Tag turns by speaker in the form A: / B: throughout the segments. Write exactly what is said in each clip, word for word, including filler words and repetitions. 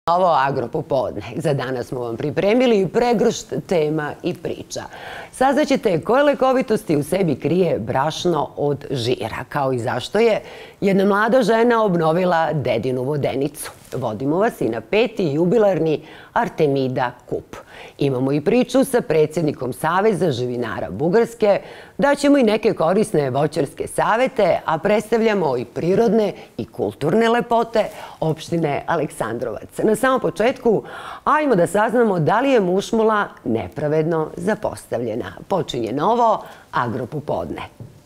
A: Ovo Agropopodne. Za danas smo vam pripremili pregršt tema i priča. Saznaćete koje lekovitosti u sebi krije brašno od žira, kao i zašto je jedna mlada žena obnovila dedinu vodenicu. Vodimo vas i na peti jubilarni Artemida kup. Imamo i priču sa predsjednikom Saveza živinara Bugarske, daćemo i neke korisne voćarske savete, a predstavljamo i prirodne i kulturne lepote opštine Aleksandrovac. Na samom početku, ajmo da saznamo da li je mušmula nepravedno zapostavljena. Počinje novo Agropopodne.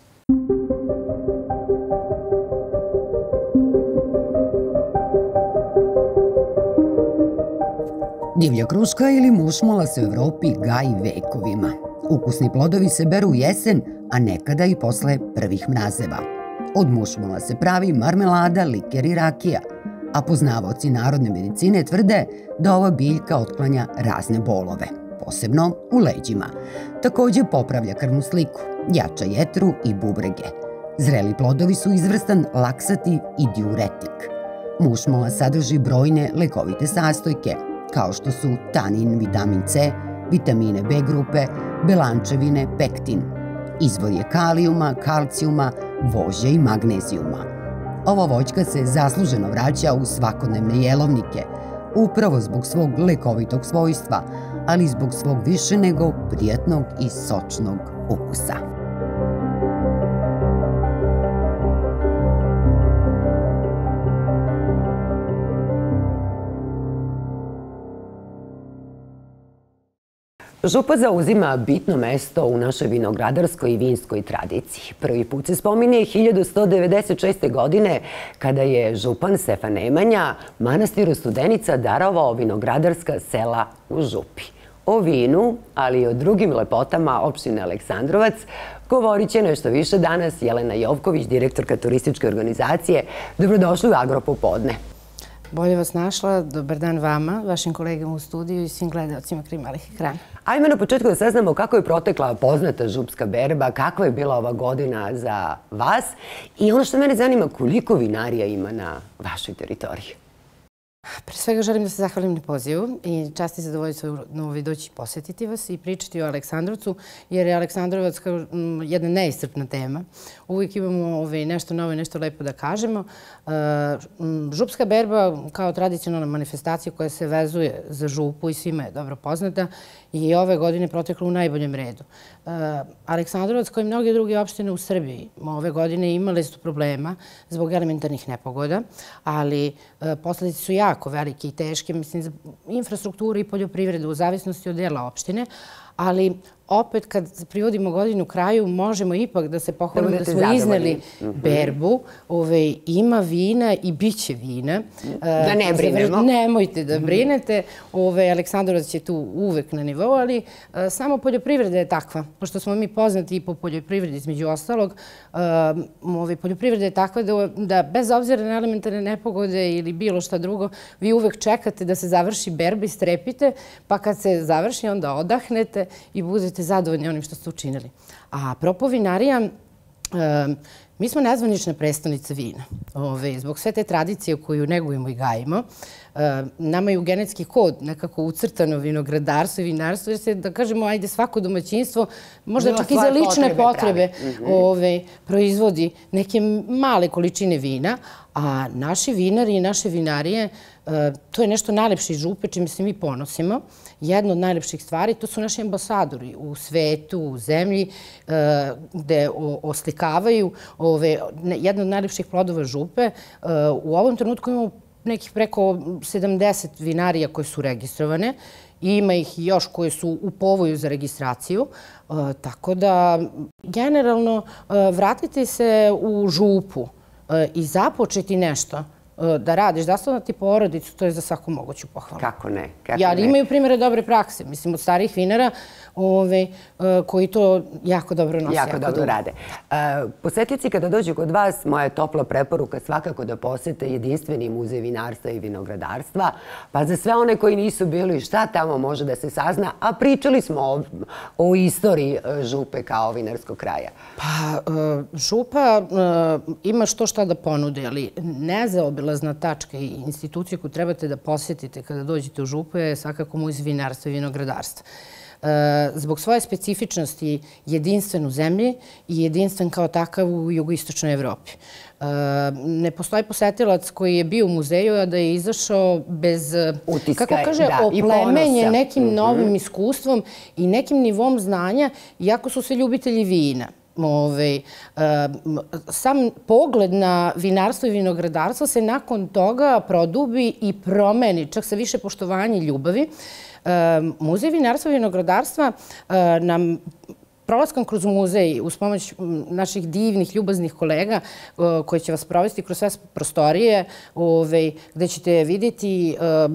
A: Divlja kruška ili mušmula se u Evropi gaji vekovima. Ukusni plodovi se beru u jesen, a nekada i posle prvih mrazeva. Od mušmula se pravi marmelada, liker i rakija, a poznavaoci narodne medicine tvrde da ova biljka otklanja razne bolove, posebno u leđima. Takođe popravlja krvnu sliku, jača jetru i bubrege. Zreli plodovi su izvrstan laksativ i diuretik. Mušmula sadrži brojne lekovite sastojke, kao što su tanin, vitamin C, vitamine B grupe, belančevine, pektin. Izvor je kalijuma, kalcijuma, vožja i magnezijuma. Ova voćka se zasluženo vraća u svakodnevne jelovnike, upravo zbog svog lekovitog svojstva, ali i zbog svog više nego prijatnog i sočnog ukusa. Župa zauzima bitno mesto u našoj vinogradarskoj i vinskoj tradiciji. Prvi put se spominje hiljadu sto devedeset šeste. godine kada je župan Stefan Nemanja manastiru Studenica darovao vinogradarska sela u Župi. O vinu, ali i o drugim lepotama opštine Aleksandrovac govorit će nešto više danas Jelena Jovković, direktorka turističke organizacije. Dobrodošli u Agropopodne.
B: Bolje vas našla. Dobar dan vama, vašim kolegama u studiju i svim gledalcima malih ekrana.
A: Ajmo na početku da saznamo kako je protekla poznata župska berba, kakva je bila ova godina za vas i ono što mene zanima, koliko vinarija ima na vašoj teritoriji?
B: Pre svega želim da se zahvalim na pozivu i čast i zadovoljstvo doći posetiti vas i pričati o Aleksandrovcu, jer je Aleksandrovac kao jedna neiscrpna tema. Uvijek imamo nešto novo i nešto lepo da kažemo. Župska berba kao tradicionalna manifestacija koja se vezuje za župu i svima je dobro poznata i ove godine protekla u najboljem redu. Aleksandrovac, kao i mnoge druge opštine u Srbiji, ove godine imali su problema zbog elementarnih nepogoda, ali posledice su jako velike i teške, mislim, za infrastrukturu i poljoprivredu u zavisnosti od dela opštine, ali opet kad privodimo godinu kraju možemo ipak da se pohvalimo da smo izneli berbu. Ima vina i bit će vina.
A: Da ne brinemo.
B: Nemojte da brinete. Aleksandrovac će tu uvek na nivou, ali samo poljoprivreda je takva. Pošto smo mi poznati i po poljoprivredi između ostalog, poljoprivreda je takva da bez obzira na elementarne nepogode ili bilo šta drugo, vi uvek čekate da se završi berba i strepite, pa kad se završi onda odahnete i budete zadovoljni onim što ste učinili. A apropo vinarija, mi smo nezvanična predstavnica vina. Zbog sve te tradicije koju negujemo i gajimo, nama je u genetski kod nekako ucrtano vinogradarstvo i vinarstvo, jer se, da kažemo, ajde svako domaćinstvo, možda čak i za lične potrebe, proizvodi neke male količine vina, a naši vinari i naše vinarije, to je nešto najlepše iz Župe, čime se mi ponosimo. Jedna od najlepših stvari, to su naši ambasadori u svetu, u zemlji, gde oslikavaju jedna od najlepših plodova Župe. U ovom trenutku imamo nekih preko sedamdeset vinarija koje su registrovane i ima ih još koje su u povoju za registraciju. Tako da, generalno, vratite se u Župu i započeti nešto da radiš, zasnovati porodicu, to je za svaku moguću pohvalu.
A: Kako ne?
B: Ali imaju primjere dobre prakse, mislim, od starih vinara koji to jako dobro nose.
A: Jako dobro rade. Posetioci kada dođu kod vas, moja je topla preporuka svakako da posete jedinstveni muzej vinarstva i vinogradarstva, pa za sve one koji nisu bili, šta tamo može da se sazna, a pričali smo o istoriji Župe kao vinarskog kraja.
B: Pa, Župa ima što šta da ponudi, ali nezaobilazno zaobilazna tačka i institucija koju trebate da posjetite kada dođete u Župu je svakako Muzej vinarstva i vinogradarstva. Zbog svoje specifičnosti jedinstven u zemlji i jedinstven kao takav u jugoistočnoj Evropi. Ne postoji posetilac koji je bio u muzeju, a da je izašao bez, kako kaže, oplemenje nekim novim iskustvom i nekim nivom znanja, iako su se ljubitelji vina. Sam pogled na vinarstvo i vinogradarstvo se nakon toga produbi i promeni, čak sa više poštovanja i ljubavi. Muzej vinarstva i vinogradarstva nam prolaskom kroz muzej, uz pomoć naših divnih, ljubaznih kolega koji će vas provesti kroz sve prostorije, gde ćete vidjeti,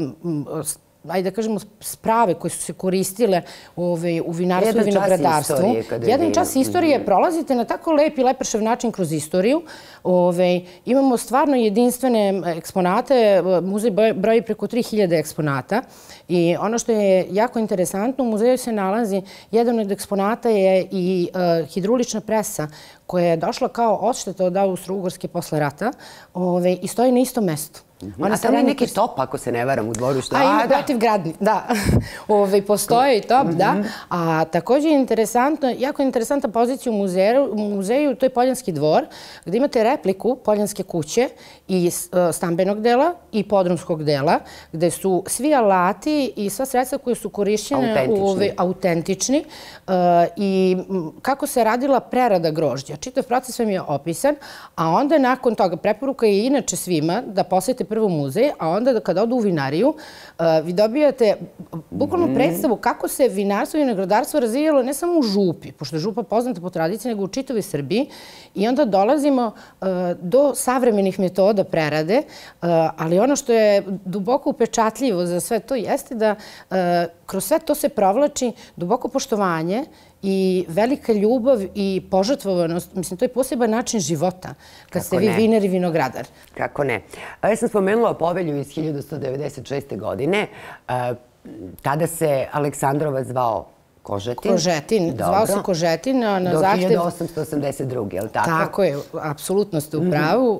B: ajde da kažemo, sprave koje su se koristile u vinarstvu i vinogradarstvu. Jedan čas istorije prolazite na tako lep i lepršav način kroz istoriju. Imamo stvarno jedinstvene eksponate. Muzej broji preko tri hiljade eksponata. I ono što je jako interesantno, u muzeju se nalazi, jedan od eksponata je i hidrulična presa koja je došla kao odšteta od Austro-Ugarske posle rata i stoji na istom mestu.
C: A tamo je neki top, ako se ne varam, u dvorištu.
B: A ima protivgradni, da. Postoje i top, da. A također je interesantno, jako interesantna pozicija u muzeju, to je Poljanski dvor, gde imate repliku Poljanske kuće i stambenog dela i podrumskog dela, gde su svi alati i sva sredstva koje su korišćene autentični i kako se radila prerada grožđa. Čitav proces vam je opisan, a onda nakon toga preporuka je inače svima da posete prvo muzej, a onda kada odu u vinariju, vi dobijate bukvalno predstavu kako se vinarstvo i vinogradarstvo razvijalo ne samo u Župi, pošto je Župa poznata po tradiciji, nego u čitavoj Srbiji. I onda dolazimo do savremenih metoda prerade, ali ono što je duboko upečatljivo za sve to jeste da kroz sve to se provlači duboko poštovanje i velika ljubav i požrtvovanost. Mislim, to je poseban način života kad ste vi vinar i vinogradar.
C: Kako ne. Ja sam spomenula povelju iz hiljadu sto devedeset šeste. godine. Tada se Aleksandrovac zvao Kožetin.
B: Kožetin. Zvao se Kožetin na zahtev...
C: Do hiljadu osamsto osamdeset druge. je li tako?
B: Tako je. Apsolutno ste u pravu.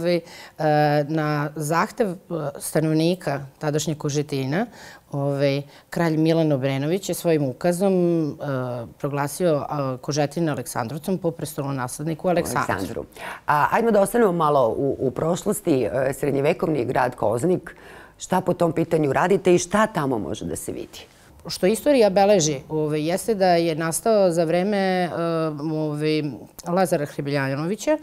B: Na zahtev stanovnika tadašnje Kožetina, kralj Milan Obrenović je svojim ukazom proglasio Kožetin Aleksandrovcom po prestolonasledniku Aleksandru.
C: Ajmo da ostanemo malo u prošlosti. Srednjevekovni grad Koznik. Šta po tom pitanju radite i šta tamo može da se vidi?
B: Što istorija beleži jeste da je nastao za vreme Lazara Hrebeljanovića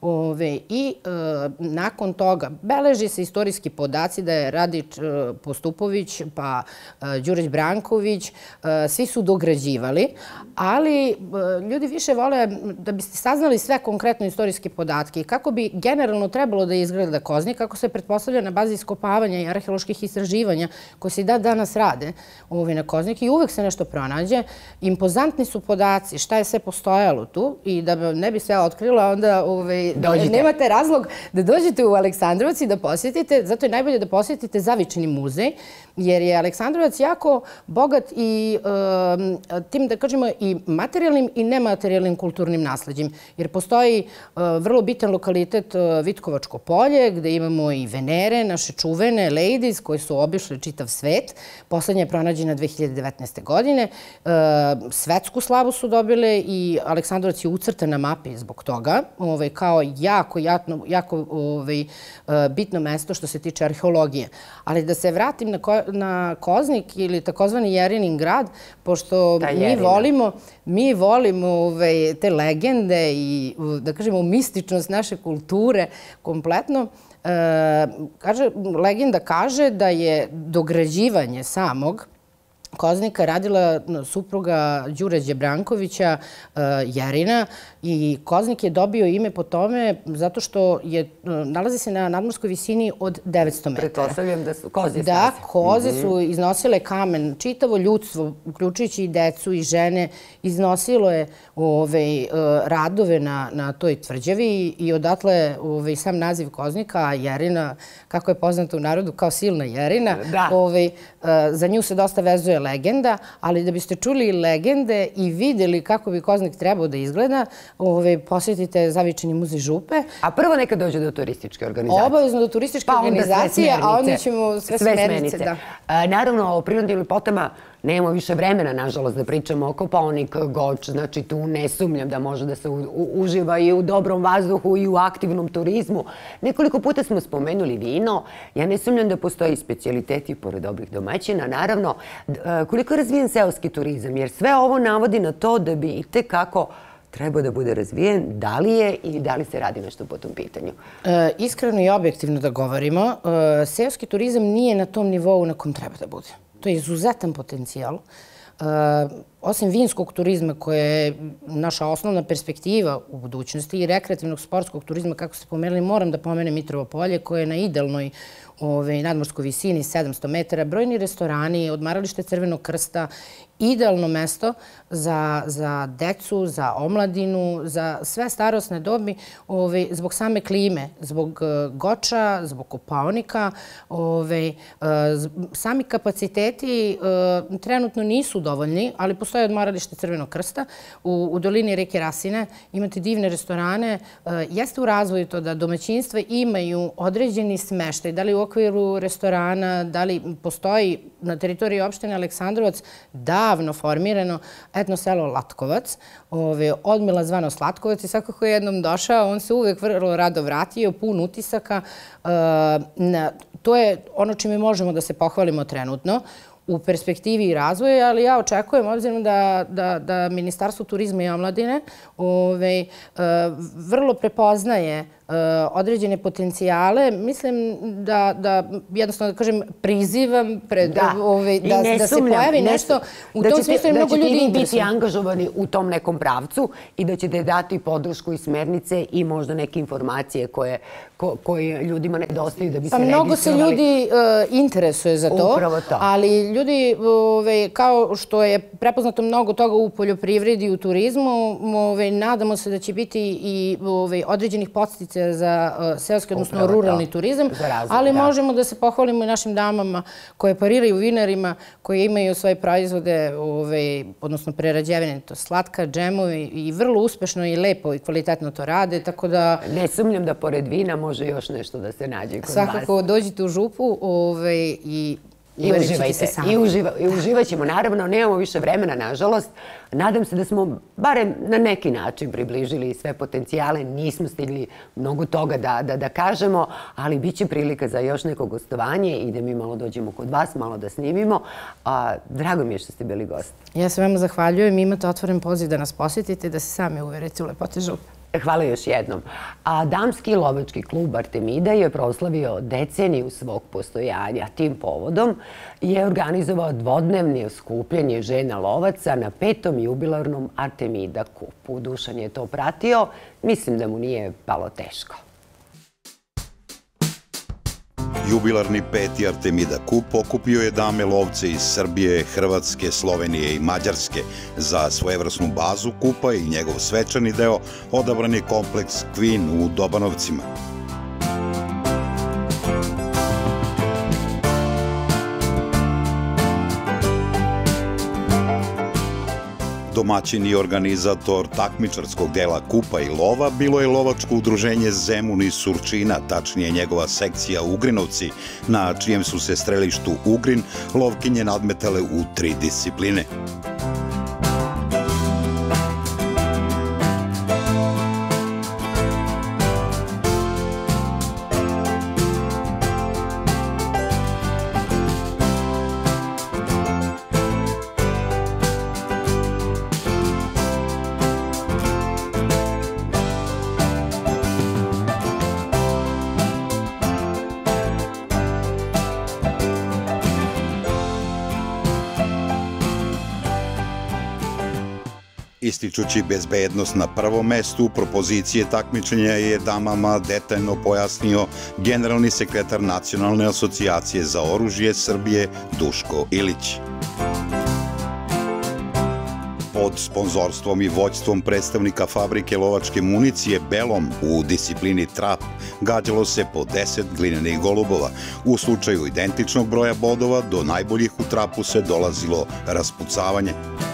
B: i nakon toga beleži se istorijski podaci da je Radić Postupović pa Đurić Branković, svi su dograđivali, ali ljudi više vole da biste saznali sve konkretno istorijske podatke i kako bi generalno trebalo da izgleda Koznik, kako se pretpostavlja na bazi iskopavanja i arheoloških istraživanja koje se i da danas rade na Koznik i uvek se nešto pronađe. Impozantni su podaci šta je sve postojalo tu i da ne bi sve otkrila, onda nemate razlog da dođete u Aleksandrovac i da posjetite, zato je najbolje da posjetite Zavičajni muzej, jer je Aleksandrovac jako bogat i tim, da kažemo, i materijalnim i nematerijalnim kulturnim nasleđem. Jer postoji vrlo bitan lokalitet Vitkovačko polje, gde imamo i Venere, naše čuvene ladies, koje su obišle čitav svet. Poslednja je pronađena dve hiljade devetnaeste. godine. Svetsku slavu su dobile i Aleksandrovac je ucrtan na mapi zbog toga, kao jako, jako bitno mesto što se tiče arheologije. Ali da se vratim na Koznik ili takozvani Jerinin grad, pošto mi volimo mi volimo te legende i, da kažemo, mističnost naše kulture kompletno. Legenda kaže da je dograđivanje samog Koznika radila supruga Đurađe Brankovića, Jerina, i Koznik je dobio ime po tome zato što nalazi se na nadmorskoj visini od devetsto metara.
C: Pretpostavljam da su koze snose.
B: Da, koze su iznosile kamen. Čitavo ljudstvo, uključujući i decu i žene, iznosilo je radove na toj tvrđavi i odatle sam naziv Koznika, a Jerina, kako je poznata u narodu kao silna Jerina, za nju se dosta vezuje legenda, ali da biste čuli legende i vidjeli kako bi Koznik trebao da izgleda, posjetite Zavičajni muzej Župe.
C: A prvo neka dođe do turističke organizacije.
B: Obavezno do turističke organizacije, a onda ćemo sve smernice.
C: Naravno, o prirodnim lepotama nemamo više vremena, nažalost, da pričamo o Kopaonik, Goč, znači tu ne sumnjam da može da se uživa i u dobrom vazduhu i u aktivnom turizmu. Nekoliko puta smo spomenuli vino, ja ne sumnjam da postoji specijaliteti pored dobrih domaćina. Naravno, koliko je razvijen seoski turizam, jer sve ovo navodi na to da bi i tekako treba da bude razvijen, da li je i da li se radi nešto po tom pitanju?
B: Iskreno i objektivno da govorimo, seoski turizam nije na tom nivou na kom treba da bude. To je izuzetan potencijal. Osim vinskog turizma, koja je naša osnovna perspektiva u budućnosti, i rekreativnog sportskog turizma, kako ste pomenuli, moram da pomenem Mitrovo polje, koje je na idealnoj nadmorskoj visini sedamsto metara, brojni restorani, odmaralište Crvenog krsta, idealno mesto za decu, za omladinu, za sve starosne dobi, zbog same klime, zbog Goča, zbog Kopaonika. Sami kapaciteti trenutno nisu dovoljni, ali postoje odmaralište Crvenog krsta. U dolini reke Rasine imate divne restorane. Jeste u razvoju to da domaćinstva imaju određeni smeštaj, da li u okviru restorana, da li postoji na teritoriji opštine Aleksandrovac davno formirano etno selo Latkovac, odmila zvano Slatkovac, i svako ko je jednom došao, on se uvek vrlo rado vratio, pun utisaka. To je ono čime možemo da se pohvalimo trenutno u perspektivi i razvoju, ali ja očekujem, obzirom da Ministarstvo turizma i omladine vrlo prepoznaje određene potencijale, mislim da, jednostavno da kažem, prizivam da se pojavi nešto u tom smislu, jer mnogo ljudi interesuje.
C: Da ćete biti angažovani u tom nekom pravcu i da ćete dati podršku i smernice i možda neke informacije koje ljudima nedostaju da bi se registrovali.
B: Mnogo se ljudi interesuje za to, ali ljudi, kao što je prepoznato mnogo toga u poljoprivredi i u turizmu, nadamo se da će biti i određenih podstica za seoski, odnosno ruralni turizam, ali možemo da se pohvalimo i našim damama koje pariraju vinarima, koje imaju svoje proizvode, odnosno prerađevine, to slatka, džemovi, i vrlo uspešno i lepo i kvalitetno to rade, tako da...
C: Ne sumnjam da pored vina može još nešto da se nađe kod vas.
B: Svakako dođite u Župu i...
C: I uživajte. I uživat ćemo, naravno, nemamo više vremena, nažalost. Nadam se da smo barem na neki način približili sve potencijale. Nismo stigli mnogo toga da kažemo, ali bit će prilika za još neko gostovanje i da mi malo dođemo kod vas, malo da snimimo. Drago mi je što ste bili gost.
B: Ja se vama zahvaljujem. Imate otvoren poziv da nas posjetite, da se sami uverite u lepote Župe.
C: Hvala još jednom. A damski lovački klub Artemida je proslavio deceniju svog postojanja. Tim povodom je organizovao dvodnevno skupljanje žena lovaca na petom jubilarnom Artemida kupu. Dušan je to pratio. Mislim da mu nije palo teško.
D: Jubilarni peti Artemida kup okupio je dame lovce iz Srbije, Hrvatske, Slovenije i Mađarske. Za svojevrsnu bazu kupa i njegov svečani deo odabran je kompleks Queen u Dobanovcima. Domaćin i organizator takmičarskog dela kupa i lova bilo je lovačko udruženje Zemun iz Surčina, tačnije njegova sekcija Ugrinovci, na čijem su se strelištu Ugrin lovkinje nadmetale u tri discipline. Ističući bezbednost na prvom mestu, propozicije takmičenja je damama detaljno pojasnio generalni sekretar Nacionalne asocijacije za oružje Srbije Duško Ilić. Pod sponzorstvom i vođstvom predstavnika fabrike lovačke municije Belom u disciplini trap gađalo se po deset glinenih golubova. U slučaju identičnog broja bodova do najboljih u trapu se dolazilo raspucavanje.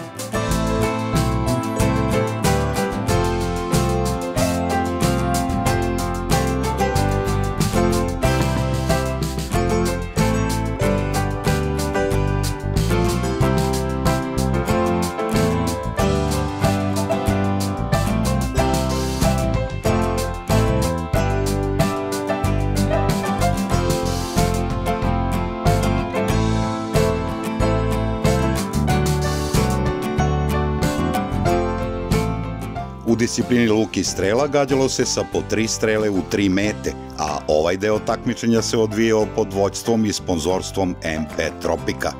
D: U disciplini luk i strela gađalo se sa po tri strele u tri mete, a ovaj deo takmičenja se odvijao pod vođstvom i sponzorstvom M P Tropika.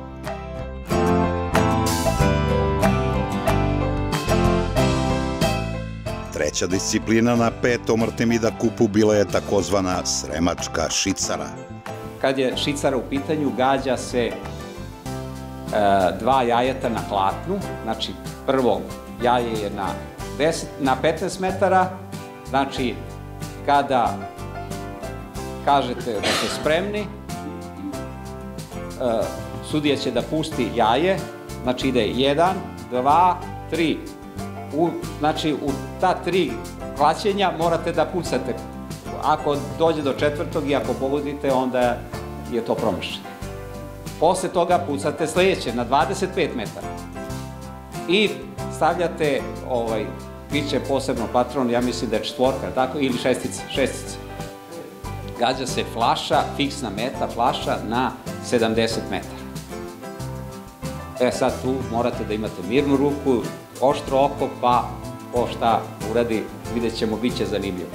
D: Treća disciplina na petom Artemida kupu bila je takozvana sremačka šicara.
E: Kad je šicara u pitanju, gađa se e, dva jajeta na platnu, znači prvo jaje je na na petnaest metara, znači kada kažete da ste spremni, sudija će da pusti jaje, znači ide jedan, dva, tri. Znači u ta tri klaćenja morate da pucate. Ako dođe do četvrtog i ako pogodite, onda je to promašaj. Posle toga pucate sledeće na dvadeset pet metara. I stavljate, ovaj, biće posebno patron, ja mislim da je četvorka, tako, ili šestica, šestica. Gađa se flaša, fiksna meta flaša na sedamdeset metara. E sad tu morate da imate mirnu ruku, oštro oko, pa ko šta uradi, vidjet ćemo, bit će zanimljivo.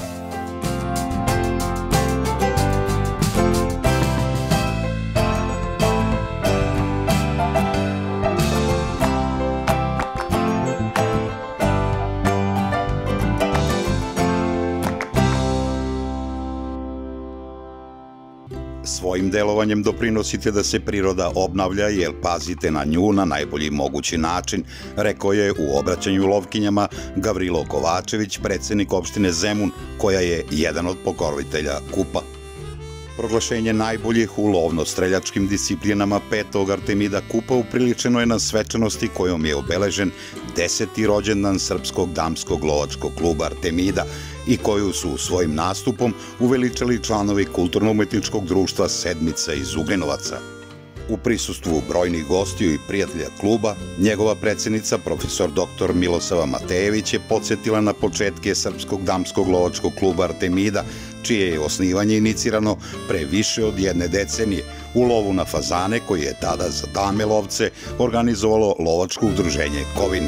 D: Svojim delovanjem doprinosite da se priroda obnavlja jer pazite na nju na najbolji mogući način, rekao je u obraćanju lovkinjama Gavrilo Kovačević, predsednik opštine Zemun, koja je jedan od pokrovitelja kupa. Proglašenje najboljih u lovno-streljačkim disciplinama petog Artemida kupa upriličeno je na svečanosti kojom je obeležen deseti rođendan Srpskog damskog lovačkog kluba Artemida i koju su svojim nastupom uveličali članovi Kulturno-umetničkog društva Sedmica iz Ugljenovaca. U prisustvu brojnih gostiju i prijatelja kluba, njegova predsednica, profesor doktor Milosava Matejević, je podsjetila na početke Srpskog damskog lovačkog kluba Artemida, čije je osnivanje inicirano pre više od jedne decenije u lovu na fazane, koji je tada za dame lovce organizovalo lovačko udruženje Kovin.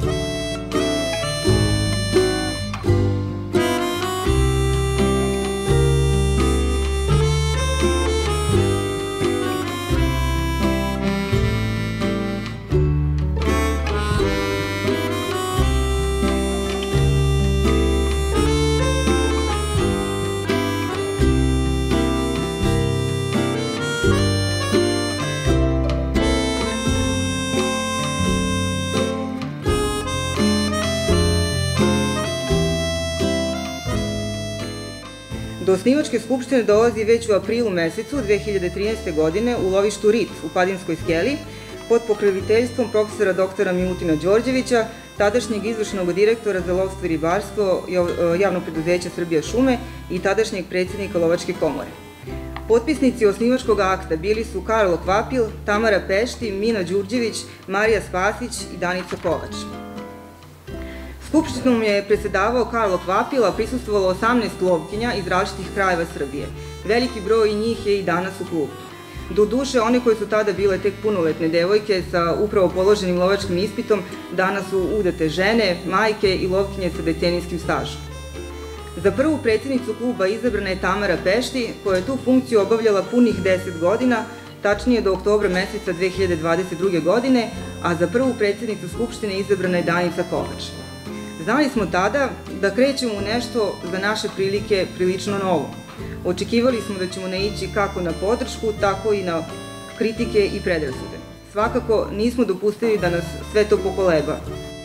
F: Do osnivačke skupštine dolazi već u aprilu mesecu dve hiljade trinaeste. godine u lovištu Rit u Padinskoj skeli pod pokroviteljstvom profesora doktora Milutina Đorđevića, tadašnjeg izvršnog direktora za lovstvo i ribarstvo javnog preduzeća Srbija šume i tadašnjeg predsjednika Lovačke komore. Potpisnici osnivačkog akta bili su Karlo Kvapil, Tamara Pešti, Mina Đurđević, Marija Spasić i Danica Kovač. Skupštinom je predsedavao Karlo Kvapil, a prisustvovalo osamnaest lovkinja iz različitih krajeva Srbije. Veliki broj njih je i danas u klubu. Doduše, one koje su tada bile tek punoletne devojke sa upravo položenim lovačkim ispitom, danas su udate žene, majke i lovkinje sa decenijskim stažom. Za prvu predsjednicu kluba izabrana je Tamara Pešti, koja je tu funkciju obavljala punih deset godina, tačnije do oktobra meseca dve hiljade dvadeset druge. godine, a za prvu predsjednicu Skupštine izabrana je Danica Kovač. Znali smo tada da krećemo u nešto za naše prilike prilično novo. Očekivali smo da ćemo naići kako na podršku, tako i na kritike i predrasude. Svakako nismo dopustili da nas sve to pokoleba.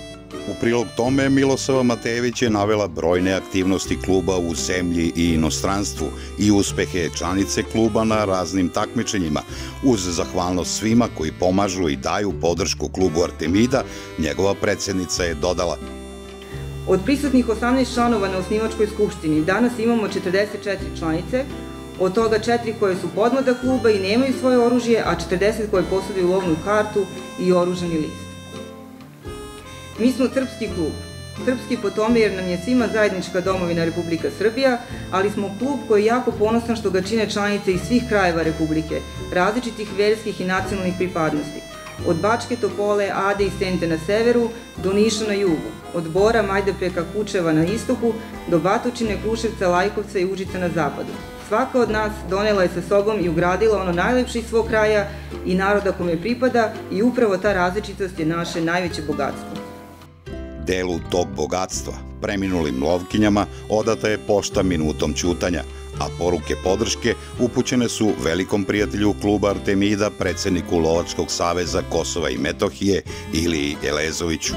D: U prilog tome Milosava Matejević je navela brojne aktivnosti kluba u zemlji i inostranstvu i uspehe članice kluba na raznim takmičenjima. Uz zahvalnost svima koji pomažu i daju podršku klubu Artemida, njegova predsjednica je dodala:
F: Od prisutnih osamnaest članova na osnivačkoj skupštini danas imamo četrdeset četiri članice, od toga četiri koje su podmlada kluba i nemaju svoje oružje, a četrdeset koje posjeduju lovnu kartu i oružani list. Mi smo srpski klub. Srpski po tome jer nam je svima zajednička domovina Republika Srbija, ali smo klub koji je jako ponosan što ga čine članice iz svih krajeva Republike, različitih verskih i nacionalnih pripadnosti. Od Bačke Topole, Ade i Sente na severu do Niša na jugu, od Bora, Majdanpeka, Kučeva na istoku do Batočine, Kruševca, Lajkovca i Užica na zapadu. Svaka od nas donela je sa sobom i ugradila ono najlepše iz svog kraja i naroda kome pripada i upravo ta različitost je naše najveće bogatstvo.
D: Delu tog bogatstva, preminulim lovkinjama, odata je pošta minutom ćutanja, a poruke podrške upućene su velikom prijatelju kluba Artemida, predsjedniku Lovačkog saveza Kosova i Metohije, Iliji Elezoviću.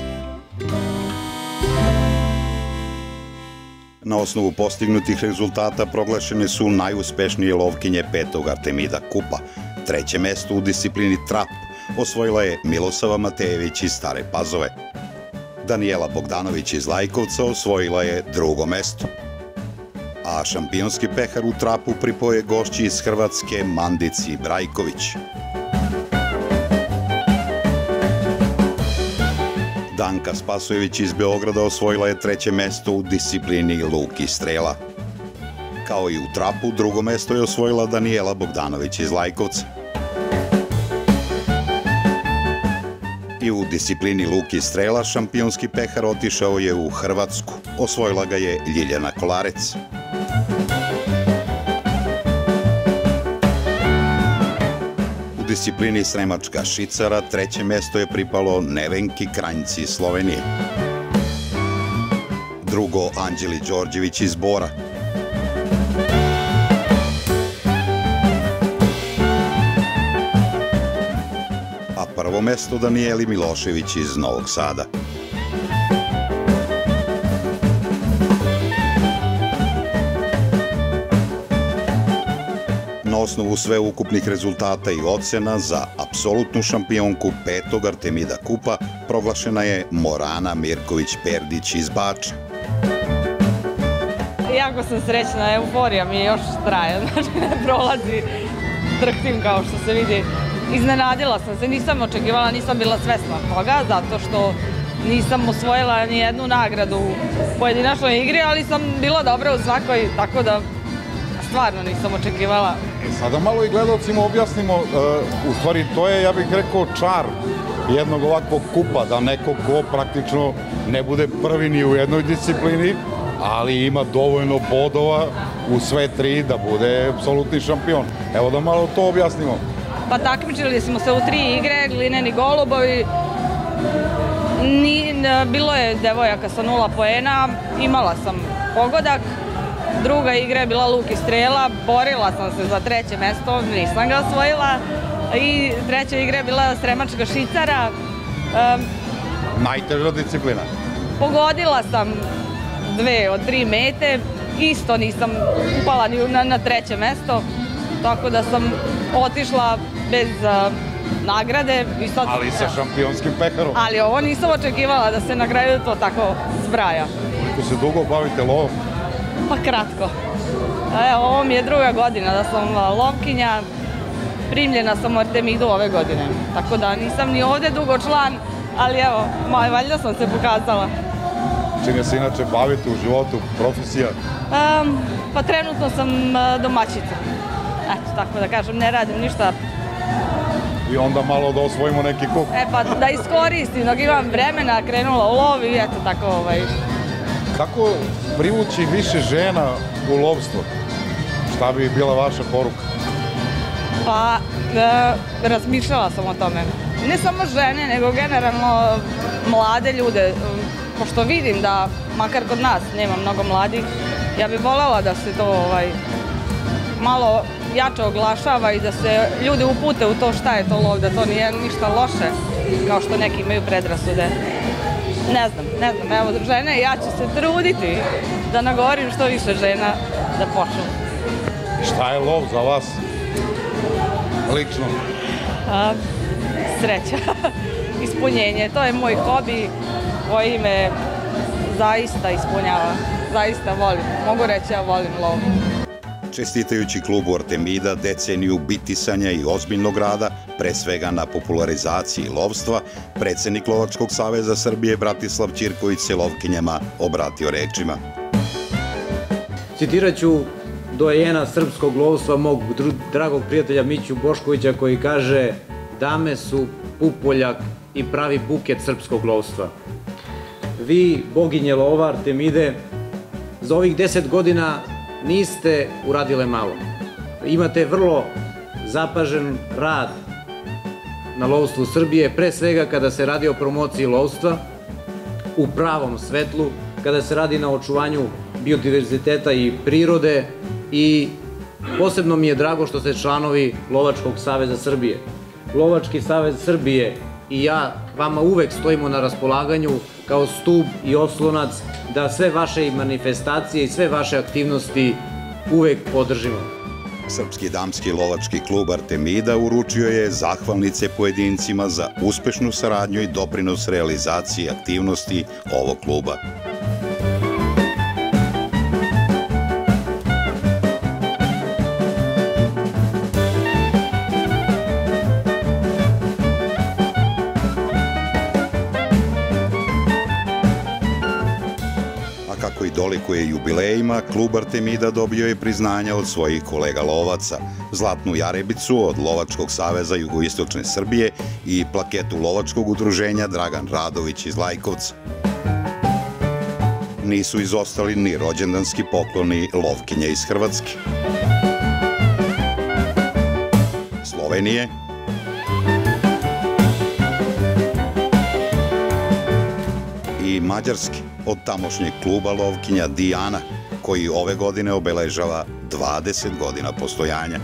D: Na osnovu postignutih rezultata proglašene su najuspešnije lovkinje petog Artemida kupa. Treće mesto u disciplini trap osvojila je Milosava Matejević iz Stare Pazove. Danijela Bogdanović iz Lajkovca osvojila je drugo mesto. A šampionski pehar u trapu pripoje gošći iz Hrvatske Mandici Brajković. Danka Spasojević iz Beograda osvojila je treće mesto u disciplini luk i strela. Kao i u trapu, drugo mesto je osvojila Danijela Bogdanović iz Lajkovca. I u disciplini luk i strela šampionski pehar otišao je u Hrvatsku. Osvojila ga je Ljiljana Kolarec. U disciplini sremačka šicara treće mesto je pripalo Nevenki Kranjci iz Slovenije. Drugo Anđeli Đorđević iz Bora. A prvo mesto Danijeli Milošević iz Novog Sada. Na osnovu sveukupnih rezultata i ocena za apsolutnu šampionku petog Artemida kupa proglašena je Morana Mirković-Perdić iz Bača.
G: Jako sam srećna, euforija mi još traje, znači ne prolazi, trktim kao što se vidi. Iznenadila sam se, nisam očekivala, nisam bila svesna toga, zato što nisam osvojila ni jednu nagradu u pojedinačnoj igri, ali sam bila dobra u svakoj, tako da stvarno nisam očekivala.
H: Sada malo i gledalcima objasnimo, u stvari to je, ja bih rekao, čar jednog ovakvog kupa, da neko ko praktično ne bude prvi ni u jednoj disciplini, ali ima dovoljno bodova u sve tri da bude apsolutni šampion. Evo da malo to objasnimo.
G: Pa takmičili smo se u tri igre, glineni golubovi, bilo je devojaka sa nula poena, imala sam pogodak. Druga igra je bila luk i strela, borila sam se za treće mesto, nisam ga osvojila. I treća igra je bila sremačka šicara.
H: Najteža disciplina.
G: Pogodila sam dve od tri mete, isto nisam upala na treće mesto, tako da sam otišla bez nagrade.
H: Ali sa šampionskim peharom.
G: Ali ovo nisam očekivala da se na kraju to tako zbraja.
H: Koliko se dugo bavite lovom?
G: Pa kratko. Evo, ovo mi je druga godina da sam lovkinja, primljena sam u Artemidu ove godine. Tako da nisam ni ovde dugo član, ali evo, valjda sam se pokazala.
H: Čime se inače bavite u životu, profesija?
G: Pa trenutno sam domaćica. Eto, tako da kažem, ne radim ništa.
H: I onda malo da osvojimo neki kup?
G: E pa da iskoristim, dok imam vremena, krenula u lov i eto tako ovaj...
H: Kako privući više žena u lovstvo? Šta bi bila vaša poruka?
G: Pa, razmišljala sam o tome. Ne samo žene, nego generalno mlade ljude. Pošto vidim da, makar kod nas nema mnogo mladih, ja bih voljela da se to malo jače oglašava i da se ljudi upute u to šta je to lov, da to nije ništa loše, kao što neki imaju predrasude. Ne znam, ne znam, evo žene, ja ću se truditi da nagovorim što više žena da počnu.
H: Šta je lov za vas? Lično?
G: A, sreća, ispunjenje, to je moj hobi koji me zaista ispunjava, zaista volim, mogu reći ja volim lov.
D: Čestitajući klubu Artemida deceniju bitisanja i ozbiljnog rada, pre svega na popularizaciji lovstva, predsednik Lovačkog saveza Srbije Bratislav Ćirković se lovkinjama obratio rečima.
I: Citirat ću dojena srpskog lovstva, mog dragog prijatelja Miću Boškovića, koji kaže: dame su pupoljak i pravi buket srpskog lovstva. Vi, boginje lova Artemide, za ovih deset godina niste uradile malo. Imate vrlo zapažen rad na lovstvu Srbije, pre svega kada se radi o promociji lovstva u pravom svetlu, kada se radi na očuvanju biodiverziteta i prirode, i posebno mi je drago što ste članovi Lovačkog saveza Srbije. Lovački savez Srbije i ja vama uvek stojimo na raspolaganju kao stub i oslonac da sve vaše manifestacije i sve vaše aktivnosti uvek podržimo.
D: Srpski damski lovački klub Artemida uručio je zahvalnice pojedincima za uspešnu saradnju i doprinos realizaciji aktivnosti ovog kluba. Kako i dolikuje jubilejima, klub Artemida dobio je priznanja od svojih kolega lovaca, zlatnu jarebicu od Lovačkog saveza Jugoistočne Srbije i plaketu Lovačkog udruženja Dragan Radović iz Lajkovca. Nisu izostali ni rođendanski pokloni lovkinja iz Hrvatske, Slovenije, i Mađarske od tamošnjeg kluba lovkinja Dijana, koji ove godine obeležava dvadeset godina postojanja.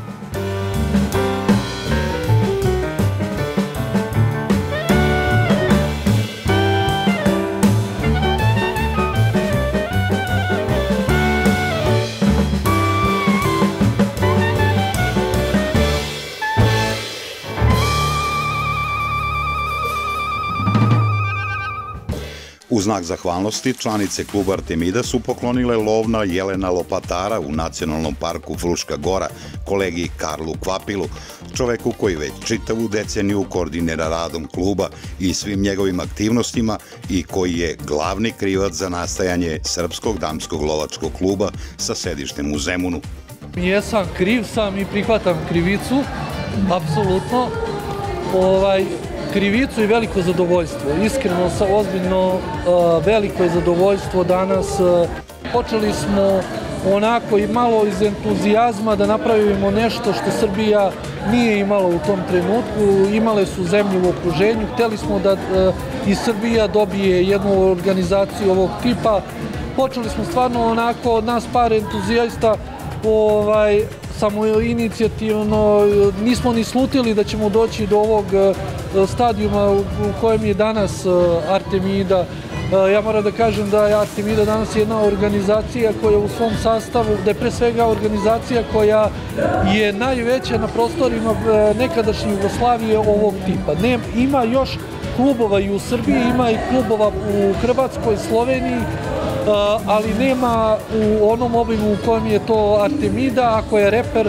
D: U znak zahvalnosti, članice kluba Artemida su poklonile lov na jelena lopatara u Nacionalnom parku Fruška Gora kolegi Karlu Kvapilu, čoveku koji već čitavu deceniju koordinira radom kluba i svim njegovim aktivnostima i koji je glavni krivac za nastajanje Srpskog damskog lovačkog kluba sa sedištem u Zemunu.
J: Jesam, kriv sam i prihvatam krivicu, apsolutno. Ovaj... krivicu i veliko zadovoljstvo. Iskreno, ozbiljno veliko je zadovoljstvo danas. Počeli smo onako i malo iz entuzijazma da napravimo nešto što Srbija nije imala u tom trenutku. Imale su zemlje u okruženju. Hteli smo da i Srbija dobije jednu organizaciju ovog tipa. Počeli smo stvarno onako od nas par entuzijasta, ovaj, samo inicijativno, nismo ni slutili da ćemo doći do ovog stadijuma u kojem je danas Artemida. Ja moram da kažem da je Artemida danas jedna organizacija koja u svom sastavu, da je pre svega organizacija koja je najveća na prostorima nekadašnje Jugoslavije ovog tipa. Ima još klubova i u Srbiji, ima i klubova u Hrvatskoj, Sloveniji, ali nema u onom obimu u kojem je to Artemida, ako je reper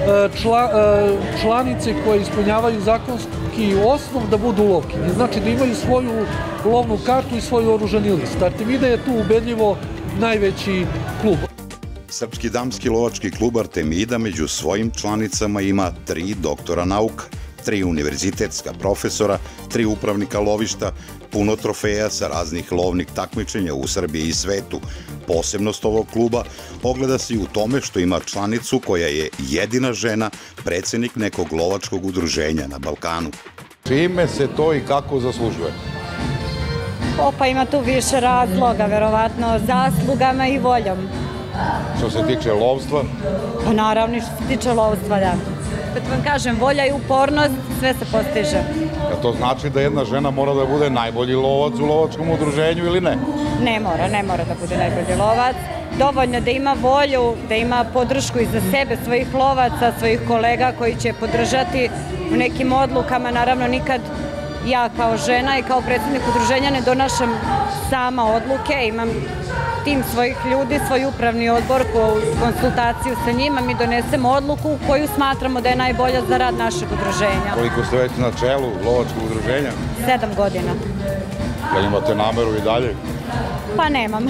J: članice koje ispunjavaju zakonski osnov da budu lovkinje. Znači da imaju svoju lovnu kartu i svoj oružani list. Artemida je tu ubedljivo najveći klub.
D: Srpski damski lovački klub Artemida među svojim članicama ima tri doktora nauka, tri univerzitetska profesora, tri upravnika lovišta, puno trofeja sa raznih lovnih takmičenja u Srbiji i svetu. Posebnost ovog kluba ogleda se i u tome što ima članicu koja je jedina žena predsednik nekog lovačkog udruženja na Balkanu.
H: Čime se to i kako zaslužuje?
K: O, pa ima tu više razloga, verovatno zaslugama i voljom.
H: Što se tiče lovstva?
K: Pa naravno, što se tiče lovstva, da. opet vam kažem, volja i upornost, sve se postiže.
H: Kad to znači da jedna žena mora da bude najbolji lovac u lovačkom udruženju ili ne?
K: Ne mora, ne mora da bude najbolji lovac. Dovoljno da ima volju, da ima podršku iza sebe, svojih lovaca, svojih kolega koji će podržati u nekim odlukama. Naravno, nikad ja kao žena i kao predsjednik udruženja ne donašam sama odluke. Imam tim svojih ljudi, svoj upravni odbor, konsultaciju sa njima, mi donesemo odluku koju smatramo da je najbolja za rad našeg udruženja.
H: Koliko ste već na čelu lovačkog udruženja?
K: Sedam godina.
H: Da imate nameru i dalje?
K: Pa nemam.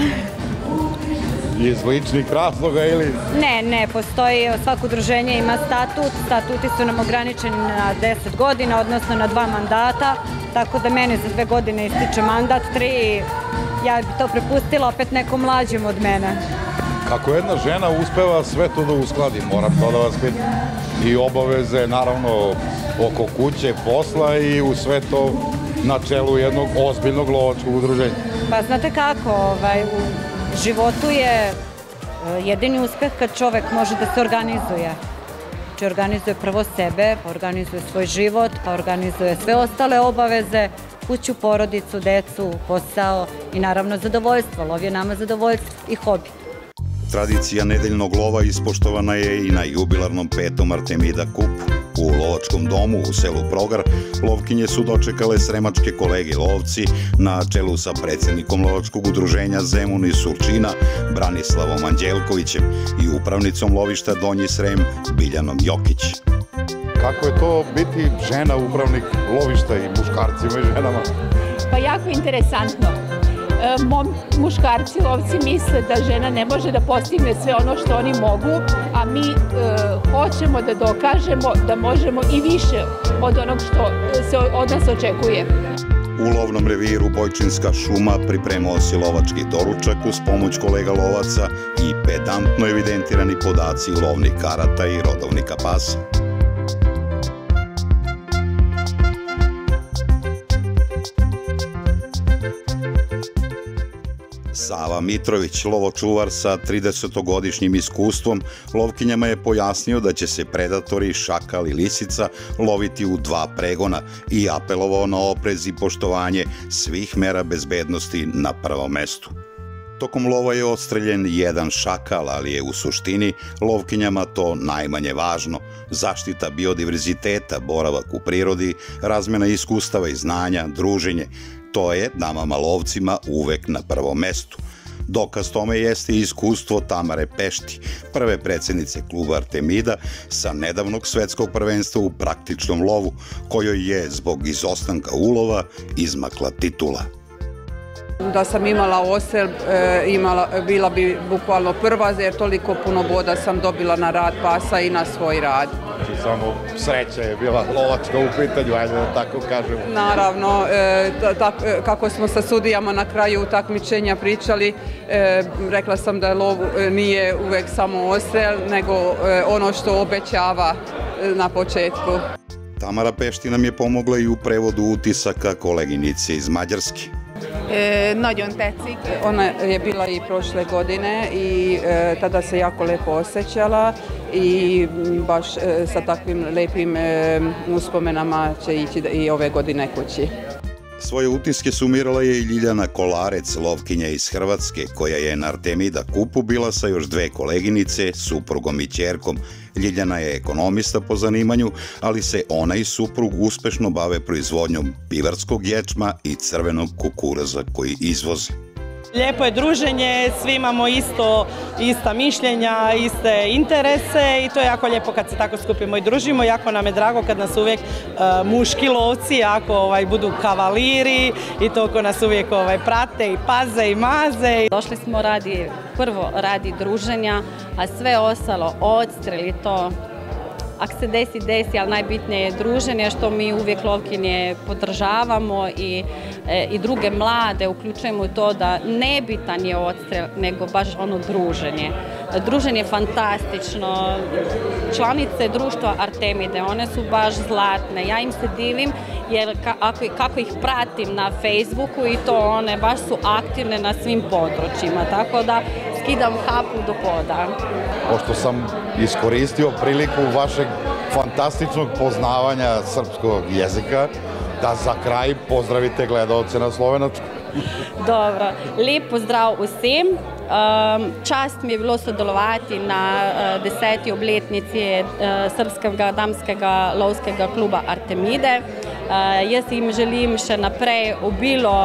H: Iz ličnih razloga ili?
K: Ne, ne, postoji, svako udruženje ima statut, statuti su nam ograničeni na deset godina, odnosno na dva mandata, tako da meni za dve godine ističe mandat, tri, ja bi to prepustila opet nekom mlađim od mene.
H: Kako jedna žena uspeva sve to da uskladi, moram to da vas pitam, i obaveze, naravno, oko kuće, posla i u sve to na čelu jednog ozbiljnog lovačkog udruženja?
K: Pa znate kako, ovaj, u životu je jedini uspeh kad čovek može da se organizuje. Znači, organizuje prvo sebe, pa organizuje svoj život, pa organizuje sve ostale obaveze, kuću, porodicu, decu, posao i naravno zadovoljstvo. Lov je nama zadovoljstvo i hobi.
D: Tradicija nedeljnog lova ispoštovana je i na jubilarnom petom Artemida kupu. U lovačkom domu u selu Progar lovkinje su dočekale sremačke kolege lovci na čelu sa predsjednikom lovačkog udruženja Zemun iz Surčina Branislavom Anđelkovićem i upravnicom lovišta Donji Srem Biljanom Jokić.
H: Kako je to biti žena upravnik lovišta i muškarcima i ženama?
L: Pa jako interesantno. Muškarci lovci misle da žena ne može da postigne sve ono što oni mogu, a mi hoćemo da dokažemo da možemo i više od onog što se od nas očekuje.
D: U lovnom reviru Bojčinska šuma pripremao si lovački doručak uz pomoć kolega lovaca i pedantno evidentirani podaci lovnih karata i rodovnika pasa. Sava Mitrović, lovočuvar sa tridesetogodišnjim iskustvom, lovkinjama je pojasnio da će se predatori, šakal i lisica loviti u dva pregona i apelovao na oprez i poštovanje svih mera bezbednosti na prvom mestu. Tokom lova je odstreljen jedan šakal, ali je u suštini lovkinjama to najmanje važno. Zaštita biodiverziteta, boravak u prirodi, razmjena iskustava i znanja, druženje. To je damama lovcima uvek na prvom mestu. Dokaz tome jeste iskustvo Tamare Pešti, prve predsjednice kluba Artemida sa nedavnog svetskog prvenstva u praktičnom lovu, kojoj je zbog izostanka ulova izmakla titula.
M: Da sam imala osel, bila bi bukvalno prva, jer toliko puno boda sam dobila na rad pasa i na svoj rad.
H: Samo sreća je bila lovačka u pitanju, ajde da tako kažemo.
M: Naravno, kako smo sa sudijama na kraju takmičenja pričali, rekla sam da lov nije uvek samo osel, nego ono što obećava na početku.
D: Tamara Pešti nam je pomogla i u prevodu utisaka koleginice iz Mađarske.
M: Nagyon tetszik. Ona je bila i prošle godine i tada se jako lepo osjećala i baš sa takvim lepim uspomenama će ići i ove godine kući.
D: Svoje utiske sumirala je i Ljiljana Kolarec, lovkinja iz Hrvatske, koja je na Artemida kupu bila sa još dve koleginice, suprugom i ćerkom. Ljiljana je ekonomista po zanimanju, ali se ona i suprug uspešno bave proizvodnjom pivarskog ječma i crvenog kukuruza koji izvoze.
N: Lijepo je druženje, svi imamo isto, ista mišljenja, iste interese i to je jako lijepo kad se tako skupimo i družimo. Jako nam je drago kad nas uvijek uh, muški lovci jako ovaj, budu kavaliri i toliko nas uvijek ovaj, prate i paze i maze.
O: Došli smo radi, prvo radi druženja, a sve ostalo, odstreli to. Ako se desi, desi, ali najbitnije je druženje, što mi uvijek lovkinje podržavamo i, e, i druge mlade uključujemo u to da nebitan je odstrel, nego baš ono druženje. Druženje je fantastično. Članice društva Artemide, one su baš zlatne. Ja im se divim jer ka, ako, kako ih pratim na Facebooku i to one baš su aktivne na svim područjima, tako da skidam kapu do poda.
H: Pošto sam iskoristio priliku vašeg fantastičnog poznavanja srpskog jezika, da za kraj pozdravite gledalce na slovenačku.
O: Dobro, lep pozdrav vsem. Čast mi je bilo sodelovati na deseti obletnici Srpskega damskega lovskega kluba Artemide. Jaz jim želim še naprej obilo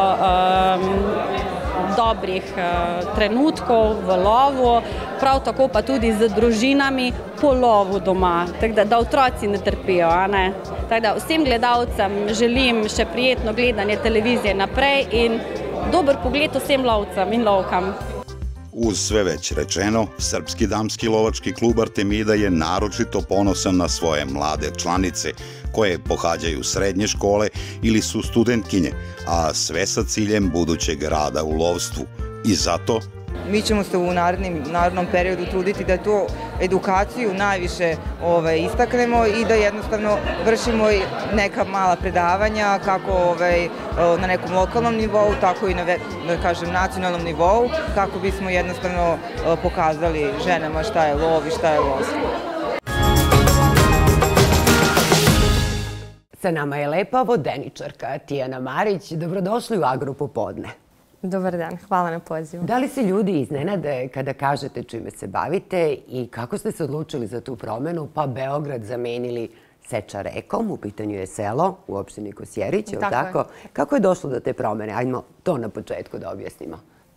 O: dobrih trenutkov v lovu, prav tako pa tudi z družinami po lovu doma, tako da otroci ne trpijo. Tako da vsem gledalcem želim še prijetno gledanje televizije naprej in dober pogled vsem lovcem in lovkam.
D: Uz sve već rečeno, Srpski damski lovački klub Artemida je naročito ponosan na svoje mlade članice koje pohađaju srednje škole ili su studentkinje, a sve sa ciljem budućeg rada u lovstvu. I zato
F: mi ćemo se u narednom periodu truditi da tu edukaciju najviše istaknemo i da jednostavno vršimo neka mala predavanja kako na nekom lokalnom nivou, tako i na nacionalnom nivou, kako bismo jednostavno pokazali ženama šta je lov i šta je lovstvo.
C: Sa nama je lepa vodeničarka Tijana Marić. Dobrodošli u Agropopodne.
P: Dobar dan, hvala na pozivu.
C: Da li se ljudi iznenade kada kažete čime se bavite i kako ste se odlučili za tu promenu, pa Beograd zamenili Seča rekom, u pitanju je selo u opštini Kosjerić, je li tako? Kako je došlo do te promene? Ajmo to na početku da objasnimo.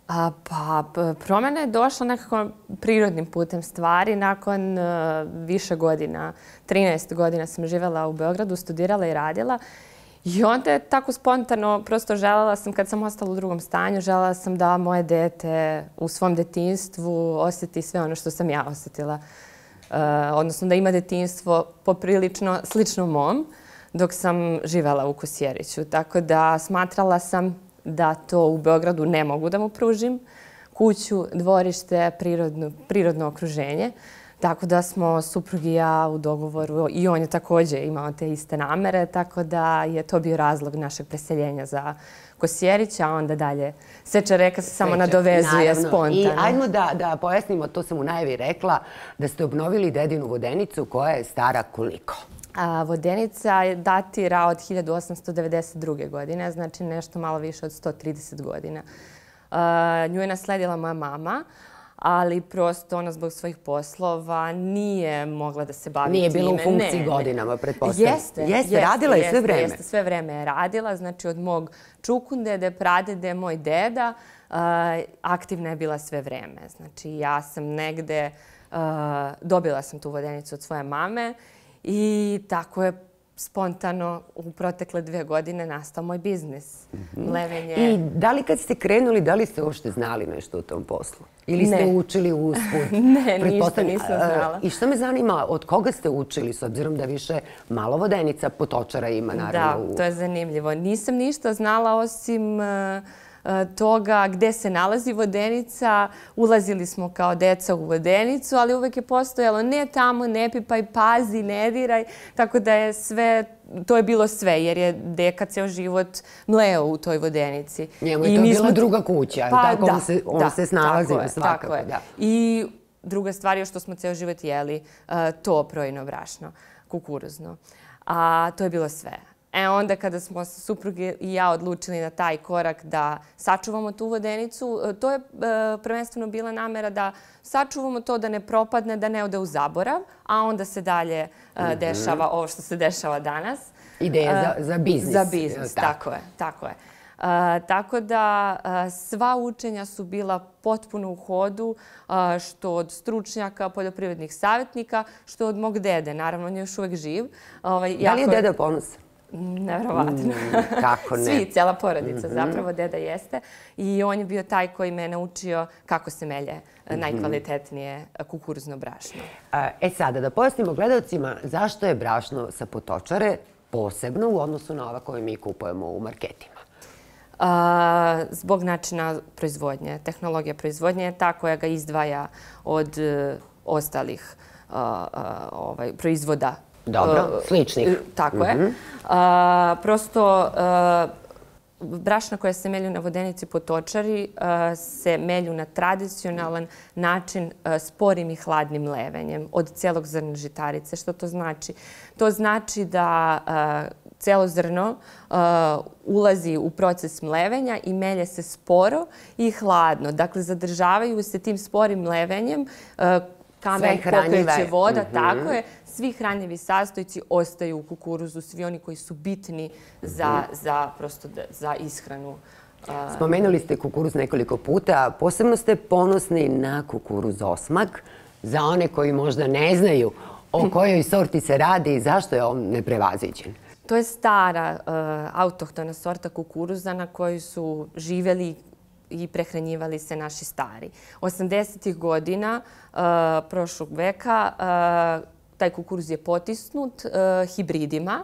P: Pa, promena je došla nekako prirodnim putem stvari. Nakon više godina, trinaest godina sam živjela u Beogradu, studirala i radila. I onda je tako spontano, prosto želela sam, kad sam ostala u drugom stanju, želela sam da moje dete u svom detinjstvu osjeti sve ono što sam ja osjetila. Odnosno da ima detinjstvo poprilično slično mom dok sam živjela u Kosjeriću. Tako da smatrala sam da to u Beogradu ne mogu da mu pružim. Kuću, dvorište, prirodno okruženje. Tako da smo suprug i ja u dogovoru i on je također imao te iste namere, tako da je to bio razlog našeg preseljenja za Kosjerić, a onda dalje Seča reka se samo nadovezuje spontano.
C: I ajmo da pojasnimo, to sam u najavi rekla, da ste obnovili dedinu vodenicu koja je stara koliko?
P: Vodenica datira od hiljadu osamsto devedeset druge. godine, znači nešto malo više od sto trideset godina. Nju je nasledila moja mama, ali prosto ona zbog svojih poslova nije mogla da se bavi time.
C: Nije bila u funkciji godinama, pretpostavljam.
P: Jeste.
C: Jeste, radila je sve vreme.
P: Jeste, sve vreme je radila. Znači od mog čukundede, pradede, moj deda, aktivna je bila sve vreme. Znači ja sam negde, dobila sam tu vodenicu od svoje mame i tako je spontano u protekle dve godine nastao moj biznis. Mlevenje.
C: I da li kad ste krenuli, da li ste uopšte znali nešto o tom poslu? Ili ste učili usput?
P: Ne, ništa nisam znala.
C: I što me zanima, od koga ste učili, s obzirom da više malo vodenica potočara ima, naravno?
P: Da, to je zanimljivo. Nisam ništa znala osim toga gde se nalazi vodenica. Ulazili smo kao deca u vodenicu, ali uvek je postojalo ne tamo, ne pipaj, pazi, ne diraj. Tako da je sve, to je bilo sve, jer je deka ceo život mleo u toj vodenici.
C: Njemu je to bila druga kuća, tako on se snalazio svakako.
P: I druga stvar je što smo ceo život jeli to projino brašno, kukuruzno. A to je bilo sve. E onda kada smo supruge i ja odlučili na taj korak da sačuvamo tu vodenicu, to je prvenstveno bila namera da sačuvamo to da ne propadne, da ne ode u zaborav, a onda se dalje dešava ovo što se dešava danas.
C: Ideja za biznis.
P: Za biznis, tako je. Tako je. Tako da sva učenja su bila potpuno u hodu, što od stručnjaka, poljoprivrednih savjetnika, što od mog dede. Naravno, on je još uvek živ.
C: Da li je deda ponosan?
P: Nevjerovatno.
C: Kako ne?
P: Svi, cijela porodica zapravo, deda jeste. I on je bio taj koji me naučio kako se melje najkvalitetnije kukuruzno brašno.
C: E sada, da pojasnimo gledalcima zašto je brašno sa potočare posebno u odnosu na ova koje mi kupujemo u marketima.
P: Zbog načina proizvodnje. Tehnologija proizvodnje je ta koja ga izdvaja od ostalih proizvoda.
C: Dobro, sličnih.
P: Tako je. Prosto brašna koja se melju na Vodenici Potočari se melju na tradicionalan način sporim i hladnim levenjem od celog zrna žitarice. Što to znači? To znači da celo zrno ulazi u proces mlevenja i melje se sporo i hladno. Dakle, zadržavaju se tim sporim mlevenjem, kamen pokreće voda, tako je. Svi hranjivi sastojci ostaju u kukuruzu, svi oni koji su bitni za ishranu.
C: Spomenuli ste kukuruz nekoliko puta. Posebno ste ponosni na kukuruz Osmak. Za one koji možda ne znaju o kojoj sorti se radi i zašto je on neprevaziđen.
P: To je stara autohtona sorta kukuruza na kojoj su živeli i prehranjivali se naši stari. osamdesetih godina prošlog veka taj kukuruz je potisnut hibridima,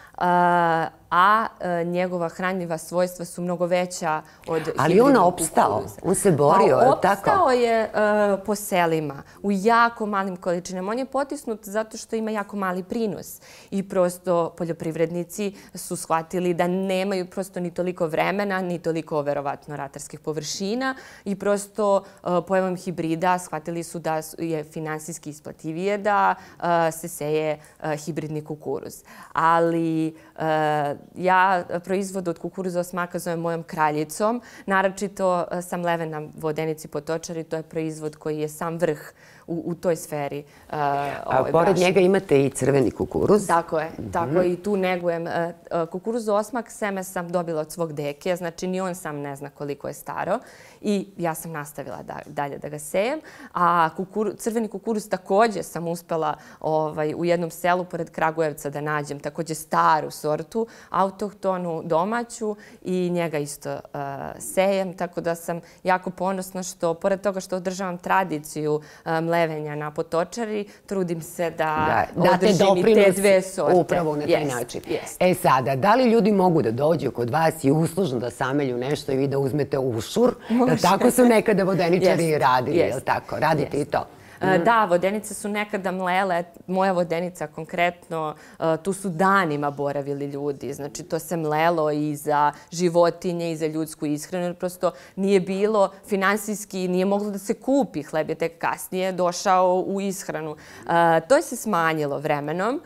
P: a njegova hranjiva svojstva su mnogo veća od hibridnog kukuruza.
C: Ali on opstao, on se borio, je li tako?
P: Opstao je po selima, u jako malim količinama. On je potisnut zato što ima jako mali prinos i prosto poljoprivrednici su shvatili da nemaju prosto ni toliko vremena, ni toliko verovatno ratarskih površina i prosto pojavom hibrida shvatili su da je finansijski isplativije da se seje hibridni kukuruz. Ali ja proizvod od kukuruza Osmaka zovem mojom kraljicom. Naročito sam mleven na Vodenici Potočari. To je proizvod koji je sam vrh u toj sferi.
C: Pored njega imate i crveni kukuruz.
P: Tako je. Tako i tu negujem. Kukuruz Osmak seme sam dobila od svog deke. Znači, ni on sam ne zna koliko je staro. I ja sam nastavila dalje da ga sejem. A crveni kukuruz također sam uspela u jednom selu pored Kragujevca da nađem također staru sortu, autohtonu, domaću i njega isto sejem. Tako da sam jako ponosna što, pored toga što održavam tradiciju mlevenja na Potočari, trudim se da održim i te dve sorte.
C: Upravo na taj način. E sada, da li ljudi mogu da dođu kod vas i uslužno da samelju nešto i vi da uzmete ušur? Tako su nekada vodeničari radili, je li tako? Radite i to?
P: Da, vodenice su nekada mlele. Moja vodenica konkretno, tu su danima boravili ljudi. Znači, to se mlelo i za životinje i za ljudsku ishranu. Jer prosto nije bilo finansijski, nije moglo da se kupi. Hleb je tek kasnije došao u ishranu. To je se smanjilo vremenom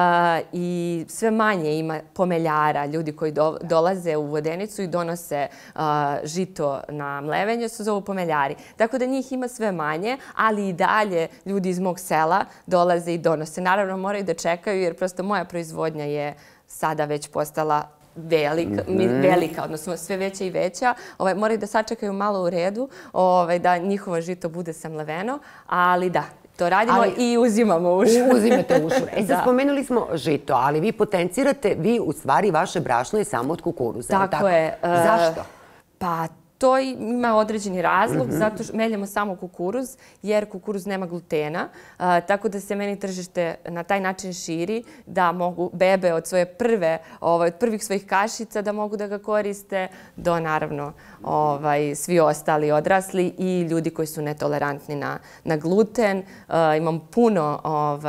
P: i sve manje ima pomeljara. Ljudi koji dolaze u vodenicu i donose žito na mlevenje se zovu pomeljari. Tako da njih ima sve manje, ali i da dalje ljudi iz mog sela dolaze i donose. Naravno, moraju da čekaju jer prosto moja proizvodnja je sada već postala velika, odnosno sve veća i veća. Moraju da sačekaju malo u redu da njihovo žito bude samleveno, ali da, to radimo i uzimamo ušur.
C: Uzimate ušur. E sad spomenuli smo žito, ali vi potencirate, vi u stvari vaše brašno je samo od kukuruza.
P: Tako je.
C: Zašto?
P: Pa to ima određeni razlog, zato što meljemo samo kukuruz, jer kukuruz nema glutena, tako da se meni tržište na taj način širi, da mogu bebe od svoje prve, od prvih svojih kašica da mogu da ga koriste, do naravno svi ostali odrasli i ljudi koji su netolerantni na gluten. Imam puno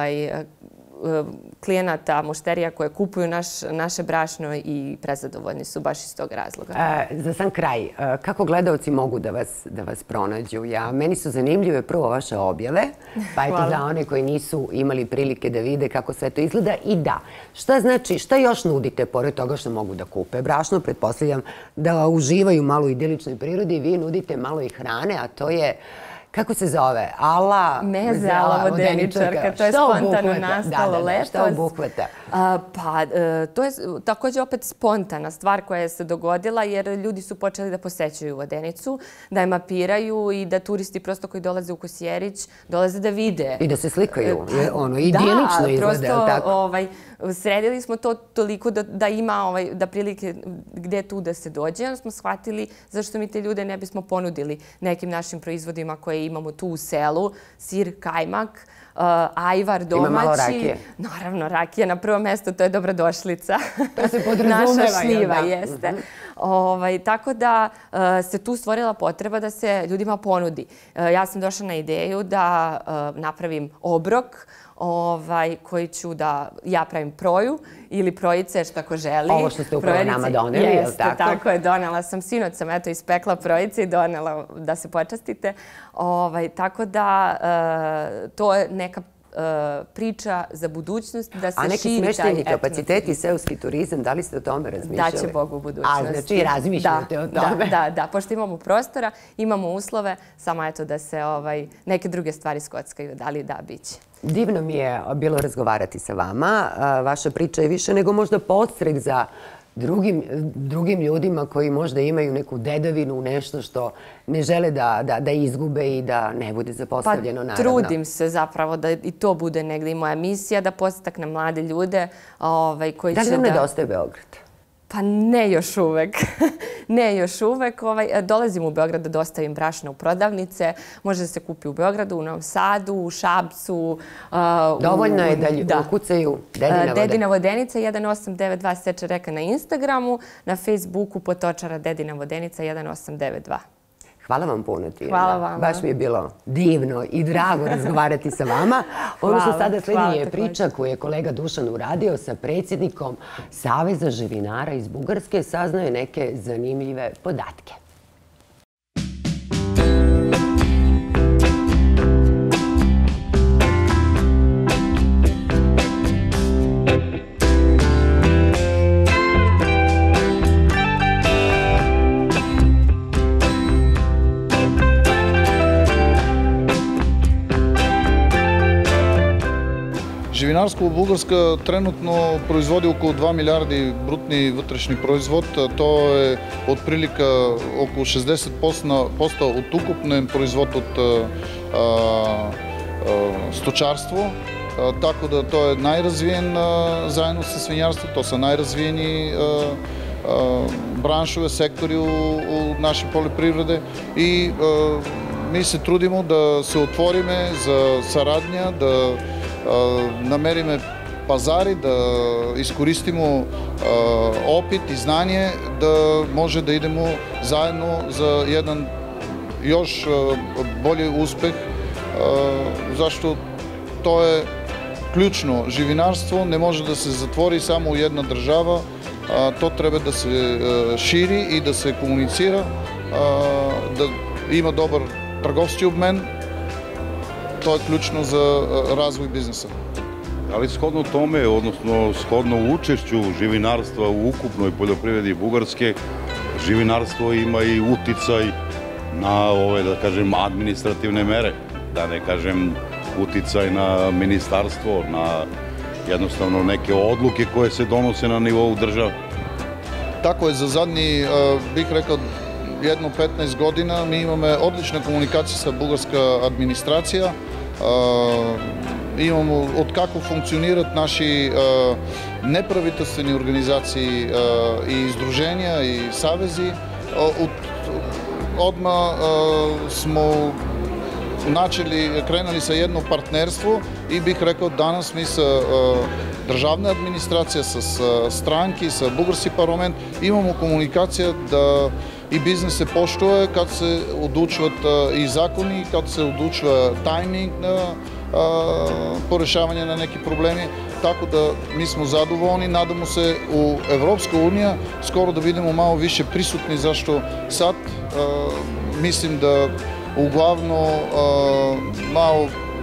P: klijenata, mušterija koje kupuju naše brašno i prezadovoljni su baš iz tog razloga.
C: Za sam kraj, kako gledaoci mogu da vas pronađu? Meni su zanimljive prvo vaše objave, pa eto za one koji nisu imali prilike da vide kako sve to izgleda. I da, šta znači, šta još nudite pored toga što mogu da kupe brašno? Pretpostavljam da uživaju malo u idiličnoj prirodi, vi nudite malo i hrane, a to je... Kako se zove? Ala...
P: Meze, ala vodeničarka. To je spontano nastalo letos.
C: Šta obuhvata?
P: Pa, to je također opet spontana stvar koja se dogodila jer ljudi su počeli da posećuju vodenicu, da je mapiraju i da turisti prosto koji dolaze u Kosjerić dolaze da vide.
C: I da se slikaju. Ono, idilično izgleda, je li tako?
P: Da, sredili smo to toliko da ima da prilike gde tu da se dođe. Onda smo shvatili zašto mi te ljude ne bismo ponudili nekim našim proizvodima koje imamo tu u selu. Sir, kajmak, ajvar domaći.
C: Ima malo rakije.
P: Naravno, rakija na prvo mesto, to je dobrodošlica.
C: To se podrazumeva.
P: Naša šljiva jeste. Tako da se tu stvorila potreba da se ljudima ponudi. Ja sam došla na ideju da napravim obrok koji ću da ja pravim proju ili projice, što ako želi.
C: Ovo što ste upravo nama doneli, je li tako?
P: Jeste, tako je, donela sam. Sinoć sam eto ispekla projice i donela da se počastite. Tako da to je neka priča za budućnost, da se širi taj
C: A neki smeštajni kapaciteti, seoski turizam, da li ste o tome razmišljali?
P: Da će Bog u budućnosti.
C: A, znači razmišljate o tome?
P: Da, da, pošto imamo prostora, imamo uslove, samo eto da se neke druge stvari skockaju, da li da, bit će.
C: Divno mi je bilo razgovarati sa vama. Vaša priča je više nego možda podstrek za drugim ljudima koji možda imaju neku dedovinu, nešto što ne žele da izgube i da ne bude zapostavljeno, naravno.
P: Pa trudim se zapravo da i to bude negdje i moja misija, da postakne mlade ljude koji će da...
C: Da li vam nedostaje Beograd?
P: Pa ne još uvek. Ne još uvek. Dolazim u Beograd da dostavim brašna u prodavnice. Može da se kupi u Beogradu, u Novom Sadu, u Šapcu.
C: Dovoljno je da ukucaju Dedina Vodenica.
P: Dedina Vodenica jedan osam devet dva Seče reka na Instagramu, na Facebooku Potočara Dedina Vodenica jedan osam devet dva.
C: Hvala vam puno, Tijana.
P: Hvala vama.
C: Baš mi je bilo divno i drago razgovarati sa vama. Ono što sada sledi je priča koju je kolega Dušan uradio sa predsjednikom Saveza živinara iz Bugarske. Saznao je neke zanimljive podatke.
Q: Živinarstvo Bugarska trenutno proizvodi oko dva milijardi brutni вътрешни proizvod. To je otprilike oko šezdeset posto od ukupnen proizvod od stočarstvo. Tako da to je najrazvijen zajedno sa svinjarstvom. To su najrazvijeni branšove, sektori u našoj poljoprivrede i mi se trudimo da se otvorime za saradnja, da namerime pazari, da iskoristimo opit i znanje da može da idemo zajedno za jedan još bolji uspeh, zašto to je ključno. Živinarstvo ne može da se zatvori samo u jedna država, to treba da se širi i da se komunicira, da ima dobar trgovski obmen. To je ključno za razvoj biznisa.
D: Ali shodno tome, odnosno shodno učešću živinarstva u ukupnoj poljoprivredi Bugarske, živinarstvo ima i uticaj na ove, da kažem, administrativne mere, da ne kažem uticaj na ministarstvo, na jednostavno neke odluke koje se donose na nivou države.
Q: Tako je, za zadnji, bih rekao, jedno petnaest godina mi imamo odlična komunikacija sa bugarska administracija. Imamo od kako funkcionirati naši nepravительствени organizaciji i združenja i savezi. Odmah smo načeli, krenuli sa jedno partnerstvo i bih rekao danas mi sa državna administracija, sa stranki, sa bugarski parlament imamo komunikacija da i biznis se poštuje kad se odlučuvat i zakoni, kad se odlučuje tajming po rešavanju na neki problemi. Tako da mi smo zadovoljni, nadamo se u Evropska unija skoro da vidimo malo više prisutni, zašto sad mislim da uglavno malo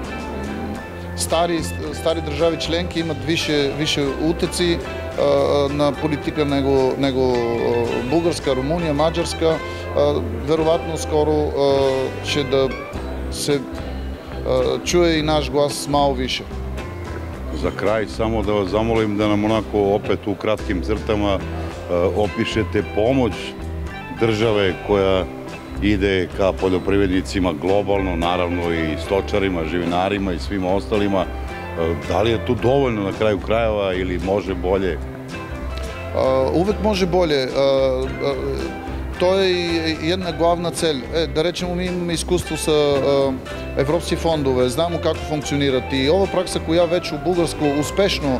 Q: stari državi členki imat više utjeci na politika nego Bugarska, Rumunija, Mađarska. Verovatno skoro će da se čuje i naš glas malo više.
D: Za kraj samo da vas zamolim da nam onako opet u kratkim crtama opišete pomoć države koja ide ka poljoprivrednicima globalno, naravno i stočarima, živinarima i svima ostalima. Da li je to dovoljno na kraju krajeva ili može bolje?
Q: Uvek može bolje. To je jedna glavna celj. Da rečemo, mi imamo iskustvo sa evropskih fondove, znamo kako funkcionirati i ova praksa koja već u Bugarsku uspešno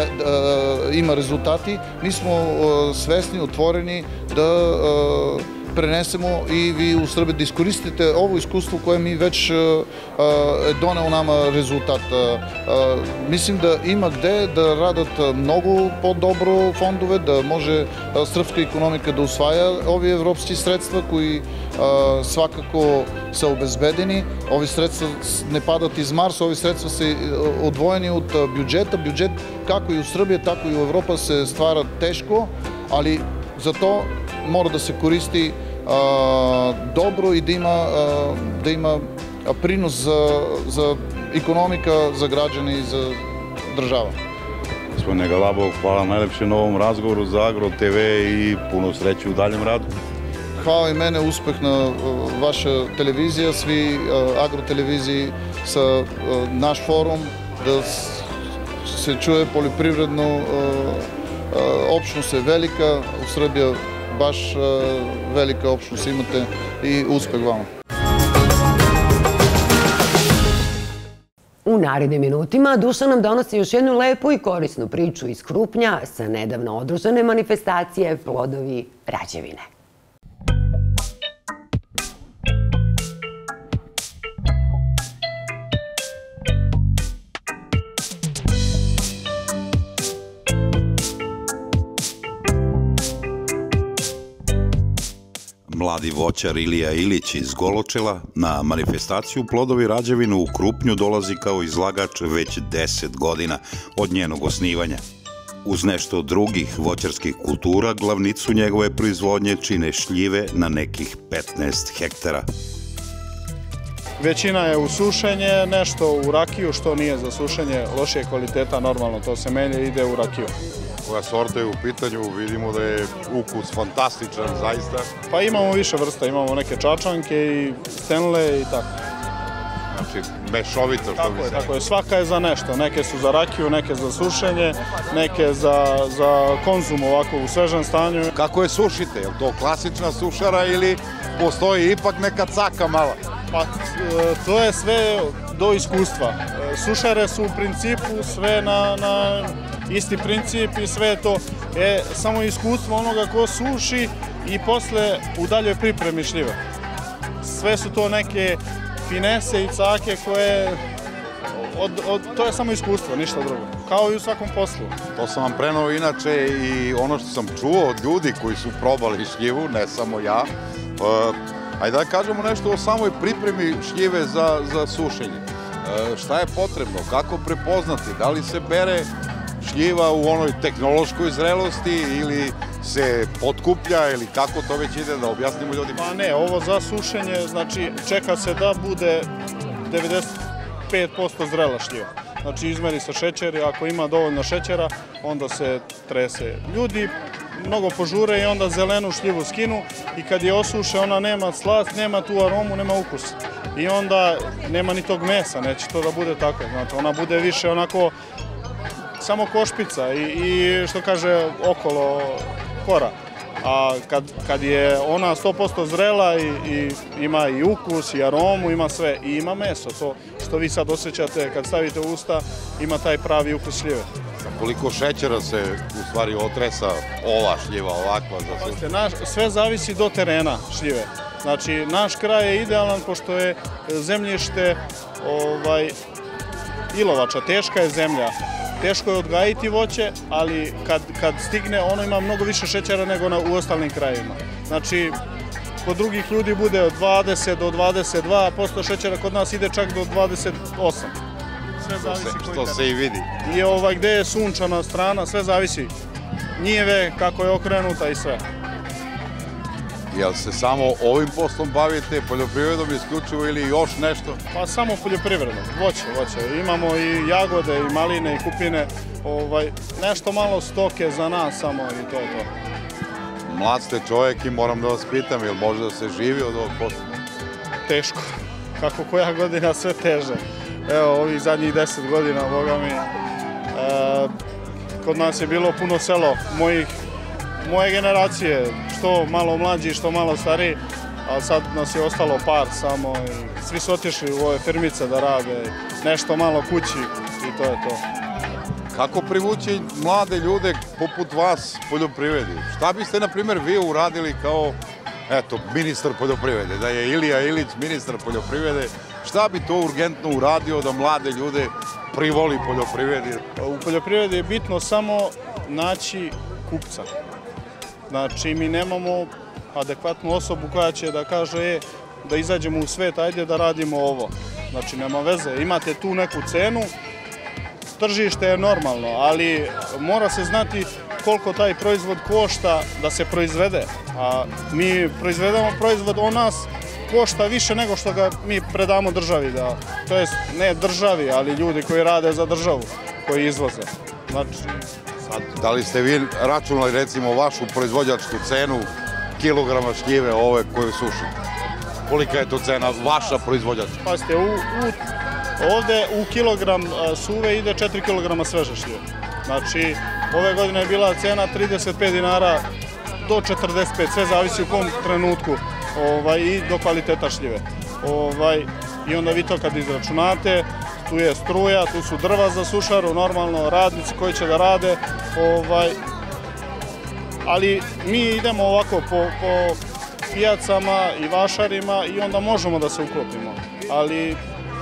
Q: ima rezultati, mi smo svesni, otvoreni da prenesemo i vi u Srbiji da iskoristite ovo iskustvo koje mi već je doneo nama rezultat. Mislim da ima gde da radат mnogo по-добро фондове, да може српска економика да усваja ovi evropski sredstva koji svakako са обезбедени. Ovi sredstva ne padat iz Marsa, ovi sredstva se odvojeni od budžeta. Budžet kako i u Srbiji, tako i u Evropa se stvara teško, ali za to mora da se koristi dobro i da ima prinos za ekonomika, za građane i za država.
H: Gospodine Galabov, hvala najlepše na ovom razgovoru za Agro te ve i puno sreće u daljem radu.
Q: Hvala i mene, uspeh na vaša televizija, svi agroteleviziji sa naš forum, da se čuje poljoprivredno, opštnost je velika, u Srbiji baš velika opštnost imate i uspeh vama.
C: U narednim minutima Dušan nam donosi još jednu lepu i korisnu priču iz Krupnja sa nedavno održane manifestacije Plodovi Rađevine.
D: Mladi voćar Ilija Ilić iz Goločela na manifestaciju Plodovi Rađevine u Krupnju dolazi kao izlagač već deset godina od njenog osnivanja. Uz nešto drugih voćarskih kultura, glavnicu njegove proizvodnje čine šljive na nekih petnaest hektara.
R: Većina je u sušenje, nešto u rakiju, što nije za sušenje lošije kvaliteta, normalno to se melje, ide u rakiju.
H: Koja sorta je u pitanju, vidimo da je ukus fantastičan, zaista.
R: Pa imamo više vrsta, imamo neke čačanke i stenle i tako.
H: Znači, mešovito što bi se...
R: Tako je, svaka je za nešto. Neke su za rakiju, neke za sušenje, neke za konzum ovako u svežem stanju.
H: Kako je sušite? Je li to klasična sušara ili postoji ipak neka caka mala?
R: Pa, to je sve do iskustva. Sušare su u principu sve na isti princip i sve to je samo iskustvo onoga ko suši i posle u daljoj pripremi šljive. Sve su to neke finese i cake koje, to je samo iskustvo, ništa drugo. Kao i u svakom poslu.
H: To sam vam prenao inače i ono što sam čuo od ljudi koji su probali šljivu, ne samo ja. Ajde da kažemo nešto o samoj pripremi šljive za sušenje. Šta je potrebno, kako prepoznati, da li se bere šljiva u onoj tehnološkoj zrelosti ili se potkuplja ili kako to već ide, da objasnimo ljudima?
R: Pa ne, ovo za sušenje, znači čeka se da bude devedeset pet posto zrela šljiva. Znači izmeri se šećer i ako ima dovoljno šećera, onda se trese. Ljudi mnogo požure i onda zelenu šljivu skinu i kad je osuše ona nema slast, nema tu aromu, nema ukus. I onda nema ni tog mesa, neće to da bude tako. Znači ona bude više onako samo košpica i što kaže okolo kora. A kad je ona sto posto zrela i ima i ukus i aromu, ima sve i ima meso, to što vi sad osjećate kad stavite u usta, ima taj pravi ukus šljive.
H: Koliko šećera se u stvari otresa ova šljiva ovakva za sušenje?
R: Sve zavisi do terena šljive. Znači naš kraj je idealan pošto je zemljište ilovača, teška je zemlja. Teško je odgajiti voće, ali kad stigne ono ima mnogo više šećera nego u ostalim krajevima. Znači, kod drugih ljudi bude od dvadeset do dvadeset dva posto šećera, kod nas ide čak do dvadeset osam. Sve zavisi koji
H: Što se i vidi.
R: I gde je sunčana strana, sve zavisi. Njive, kako je okrenuta i sve.
H: Jel se samo ovim poslom bavite, poljoprivredom isključivo ili još nešto?
R: Pa samo poljoprivredom, voće, voće. Imamo i jagode, i maline, i kupine. Nešto malo stoke za nas samo i to je to.
H: Mlad ste čovjek i moram da vas pitam, jel može da se živi od ovog posla?
R: Teško. Kako koja godina sve teže. Evo, ovih zadnjih deset godina, boga mi, kod nas je bilo puno selo mojih moje generacije, što malo mlađi, što malo stariji, a sad nas je ostalo par samo i svi su otišli u ove firmice da rade, nešto malo kući i to je to.
H: Kako privući mlade ljude poput vas poljoprivredi? Šta biste, na primjer, vi uradili kao eto, ministar poljoprivrede, da je Ilija Ilić ministar poljoprivrede, šta bi to urgentno uradio da mlade ljude privoli poljoprivredi?
R: U poljoprivredi je bitno samo naći kupca. Znači, mi nemamo adekvatnu osobu koja će da kaže e, da izađemo u svet, ajde da radimo ovo. Znači, nema veze, imate tu neku cenu, tržište je normalno, ali mora se znati koliko taj proizvod košta da se proizvede. A mi proizvedemo proizvod, on nas košta više nego što ga mi predamo državi. Da, to jest, ne državi, ali ljudi koji rade za državu, koji izvoze. Znači,
H: sad, da li ste vi računali recimo vašu proizvođačku cenu kilograma šljive ove koju sušite? Kolika je to cena vaša proizvođačka?
R: Pazite, u, u, ovde u kilogram suve ide četiri kilograma sveže šljive. Znači, ove godine je bila cena trideset pet dinara do četrdeset pet, sve zavisi u kom trenutku ovaj, i do kvaliteta šljive. Ovaj, I onda vi to kad izračunate, tu je struja, tu su drva za sušaru, normalno radnici koji će da rade, ovaj, ali mi idemo ovako po, po pijacama i vašarima i onda možemo da se uklopimo. Ali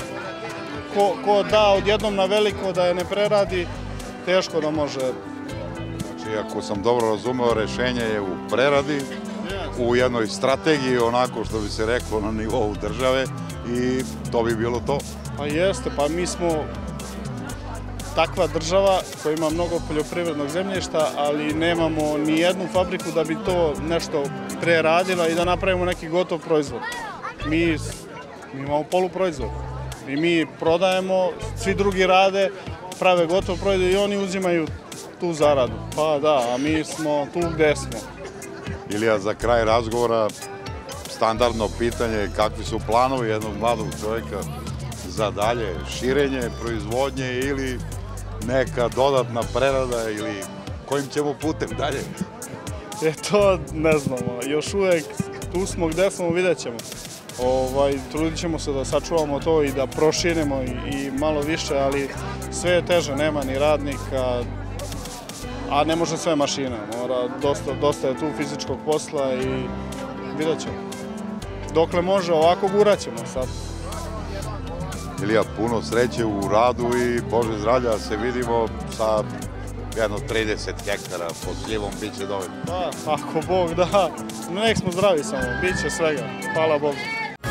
R: ko, ko da odjednom na veliko da je ne preradi, teško da može.
H: Znači, ako sam dobro razumeo, rešenje je u preradi, u jednoj strategiji, onako što bi se reklo na nivou države i to bi bilo to.
R: Pa jeste, pa mi smo takva država koja ima mnogo poljoprivrednog zemljišta, ali nemamo ni jednu fabriku da bi to nešto preradila i da napravimo neki gotov proizvod. Mi, mi imamo poluproizvod i mi prodajemo, svi drugi rade, prave gotov proizvod i oni uzimaju tu zaradu. Pa da, a mi smo tu gde smo.
H: Ilija, za kraj razgovora, standardno pitanje, kakvi su planovi jednog mladog čovjeka za dalje širenje, proizvodnje ili neka dodatna prerada ili kojim ćemo putem dalje?
R: E to ne znamo, još uvek tu smo gde smo, vidjet ćemo. Ovaj, trudit ćemo se da sačuvamo to i da proširimo i, i malo više, ali sve je teže, nema ni radnika, a ne može sve mašine, mora, dosta, dosta je tu fizičkog posla i vidjet ćemo. Dokle može, ovako gurat ćemo sad.
H: Ilija, puno sreće u radu i Bože zdravlja, se vidimo sa jedno trideset hektara pod šljivom, bit će dovoljno.
R: Da, ako Bog da, nek smo zdravi samo, bit će svega, hvala Bogu.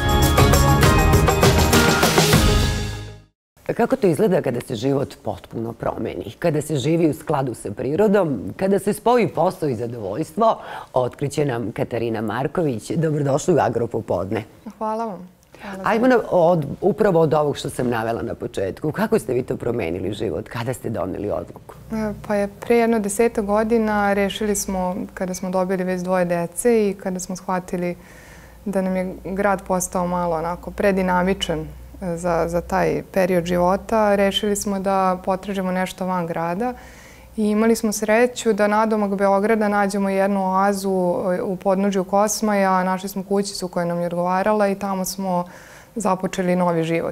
C: Kako to izgleda kada se život potpuno promeni? Kada se živi u skladu sa prirodom, kada se spoji posao i zadovoljstvo, otkriće nam Katarina Marković. Dobrodošli u Agropopodne.
S: Hvala vam.
C: Ajmo na, od, upravo od ovog što sam navela na početku. Kako ste vi to promenili život? Kada ste doneli odluku?
S: Pa je pre jedno deseta godina rešili smo, kada smo dobili već dvoje dece i kada smo shvatili da nam je grad postao malo onako predinamičan za, za taj period života, rešili smo da potražimo nešto van grada i imali smo sreću da nadomak Beograda nađemo jednu oazu u podnožju Kosmaja, našli smo kućicu koja nam je odgovarala i tamo smo započeli novi život.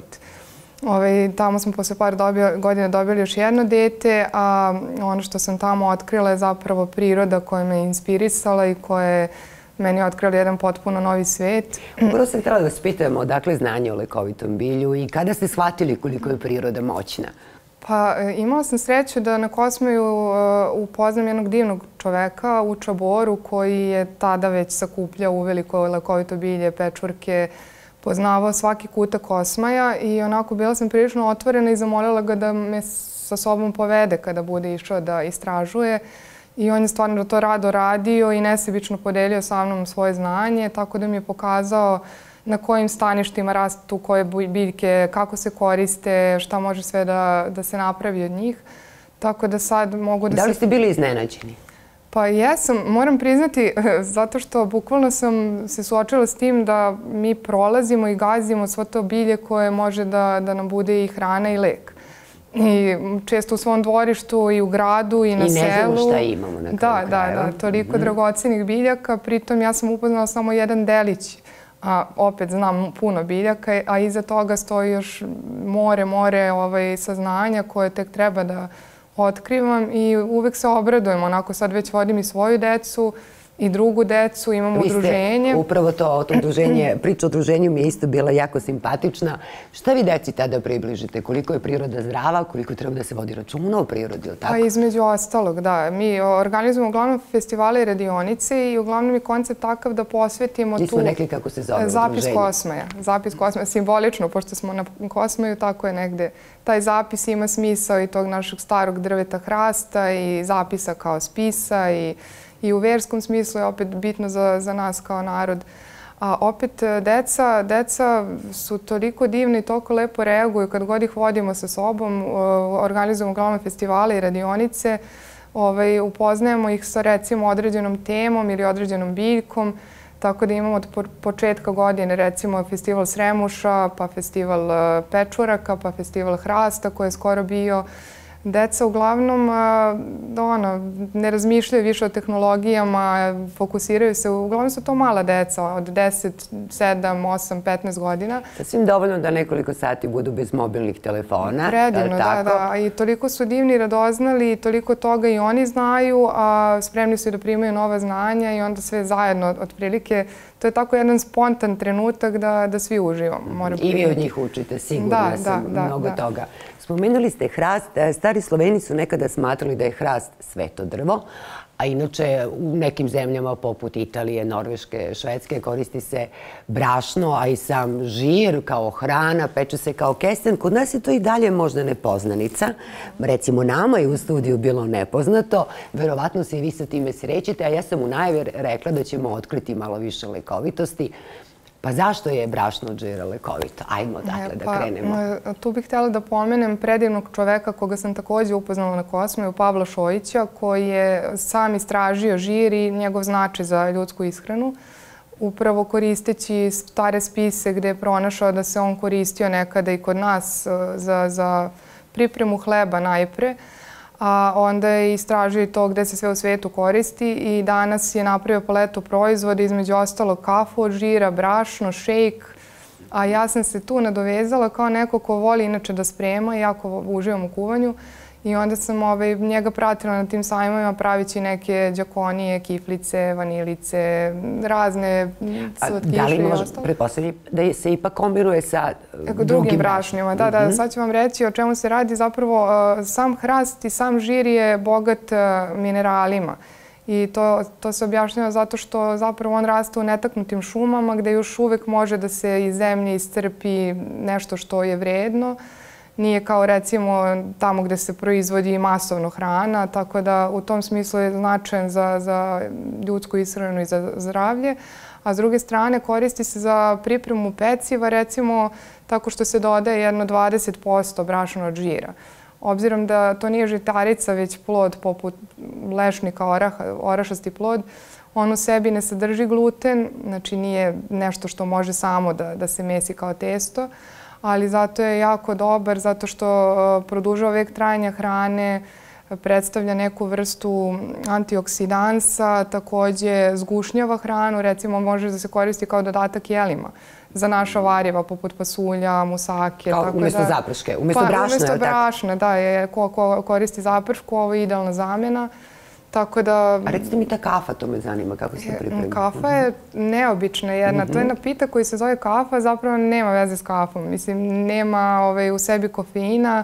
S: Ove, tamo smo posle par dobio, godina dobili još jedno dete, a ono što sam tamo otkrila je zapravo priroda koja me inspirisala i koja je meni otkrila jedan potpuno novi svet.
C: Upravo sam htjela da vas pitam odakle znanje o lekovitom bilju i kada ste shvatili koliko je priroda moćna?
S: Pa imala sam sreću da na Kosmaju upoznam jednog divnog čoveka u Čaboru koji je tada već sakupljao uveliko lekovito bilje, pečurke, poznavao svaki kutak Kosmaja i onako bila sam prilično otvorena i zamolila ga da me sa sobom povede kada bude išao da istražuje. I on je stvarno to rado radio i nesebično podelio sa mnom svoje znanje, tako da mi je pokazao na kojim staništima rastu koje biljke, kako se koriste, šta može sve da, da se napravi od njih. Tako da sad mogu da se...
C: Da li ste bili iznenađeni?
S: Pa jesam, moram priznati, zato što bukvalno sam se suočila s tim da mi prolazimo i gazimo svo to bilje koje može da, da nam bude i hrana i lek. I često u svom dvorištu i u gradu i na selu.
C: I ne znamo šta imamo na kraju
S: krajeva. Da, da, da, toliko
C: mm.
S: dragocenih biljaka. Pritom ja sam upoznala samo jedan delić. A opet znam puno biljaka, a iza toga stoji još more, more ovaj, saznanja koje tek treba da otkrivam i uvek se obradujem. Onako sad već vodim i svoju decu i drugu decu, imamo udruženje.
C: Vi ste upravo to, to udruženje, priča o udruženju mi je isto bila jako simpatična. Šta vi deci tada približite? Koliko je priroda zdrava, koliko treba da se vodi računa o prirodi, ili tako?
S: Pa između ostalog, da. Mi organizujemo uglavnom festivale i radionice i uglavnom je koncept takav da posvetimo tu...
C: Nismo rekli kako se zove
S: Zapis
C: udruženje.
S: Kosmaja. Zapis Kosmaja, simbolično, pošto smo na Kosmaju, tako je negde. Taj zapis ima smisao i tog našeg starog drveta hrasta i zapisa kao spisa i i u verskom smislu je opet bitno za, za nas kao narod. A opet, deca, deca su toliko divni i toliko lepo reaguju kad god ih vodimo sa sobom, organizujemo uglavnom festivale i radionice, ovaj, upoznajemo ih sa recimo određenom temom ili određenom biljkom, tako da imamo od početka godine recimo festival Sremuša, pa festival Pečuraka, pa festival Hrasta koji je skoro bio. Deca uglavnom ono, ne razmišljaju više o tehnologijama, fokusiraju se, uglavnom su to mala deca od deset, sedam, osam, petnaest godina.
C: Sasvim dovoljno da nekoliko sati budu bez mobilnih telefona.
S: Predivno, da, da. I toliko su divni i radoznali, toliko toga i oni znaju, a spremni su i da primaju nova znanja i onda sve zajedno, otprilike, to je tako jedan spontan trenutak da, da svi uživamo.
C: I vi od njih učite, sigurno
S: da,
C: sam
S: da,
C: mnogo
S: da.
C: toga. Spomenuli ste hrast. Stari Sloveni su nekada smatrali da je hrast sveto drvo, a inače u nekim zemljama poput Italije, Norveške, Švedske koristi se brašno, a i sam žir kao hrana, peče se kao kesten. Kod nas je to i dalje možda nepoznanica. Recimo nama je u studiju bilo nepoznato. Verovatno se i vi sa time srećete, a ja sam u najavi rekla da ćemo otkriti malo više lekovitosti. Pa zašto je brašno od žira lekovito? Ajmo dakle da krenemo.
S: Tu bih htjela da pomenem predivnog čoveka koga sam također upoznala na Kosmaju, Pavla Šojića, koji je sam istražio žir i njegov značaj za ljudsku ishranu. Upravo koristeći stare spise gde je pronašao da se on koristio nekada i kod nas za, za pripremu hleba najpre, a onda je istražio i to gde se sve u svijetu koristi i danas je napravio paletu proizvoda, između ostalog kafu od žira, brašno, šejk, a ja sam se tu nadovezala kao neko ko voli inače da sprema, jako uživam u kuvanju i onda sam ovaj, njega pratila na tim sajmovima pravići neke džakonije, kiflice, vanilice, razne slatkiše.
C: Da li može pretpostaviti da se ipak kombinuje sa drugim,
S: drugim brašnjima? Da, da, sad ću vam reći o čemu se radi. Zapravo, sam hrast i sam žir je bogat mineralima. I to, to se objašnjava zato što zapravo on raste u netaknutim šumama gde još uvek može da se iz zemlje iscrpi nešto što je vredno. Nije kao recimo tamo gde se proizvodi masovno hrana, tako da u tom smislu je značajan za, za ljudsku ishranu i za zdravlje. A s druge strane koristi se za pripremu peciva, recimo tako što se dodaje jedno dvadeset posto brašna od žira. Obzirom da to nije žitarica, već plod poput lešnika, oraha, orašasti plod, on u sebi ne sadrži gluten, znači nije nešto što može samo da, da se mesi kao testo, ali zato je jako dobar, zato što produžava vek trajanja hrane, predstavlja neku vrstu antioksidansa, takođe zgušnjava hranu, recimo može da se koristi kao dodatak jelima za naša variva, poput pasulja, musake.
C: Kao umjesto zaprške, umjesto brašna.
S: Umjesto brašna, da, je, ko, ko koristi zapršku, ovo je idealna zamjena. Tako da...
C: A recite mi ta kafa, to me zanima, kako se pripremi.
S: Kafa je neobična jedna. To je napitak koji se zove kafa, zapravo nema veze s kafom. Mislim, nema ovaj, u sebi kofeina,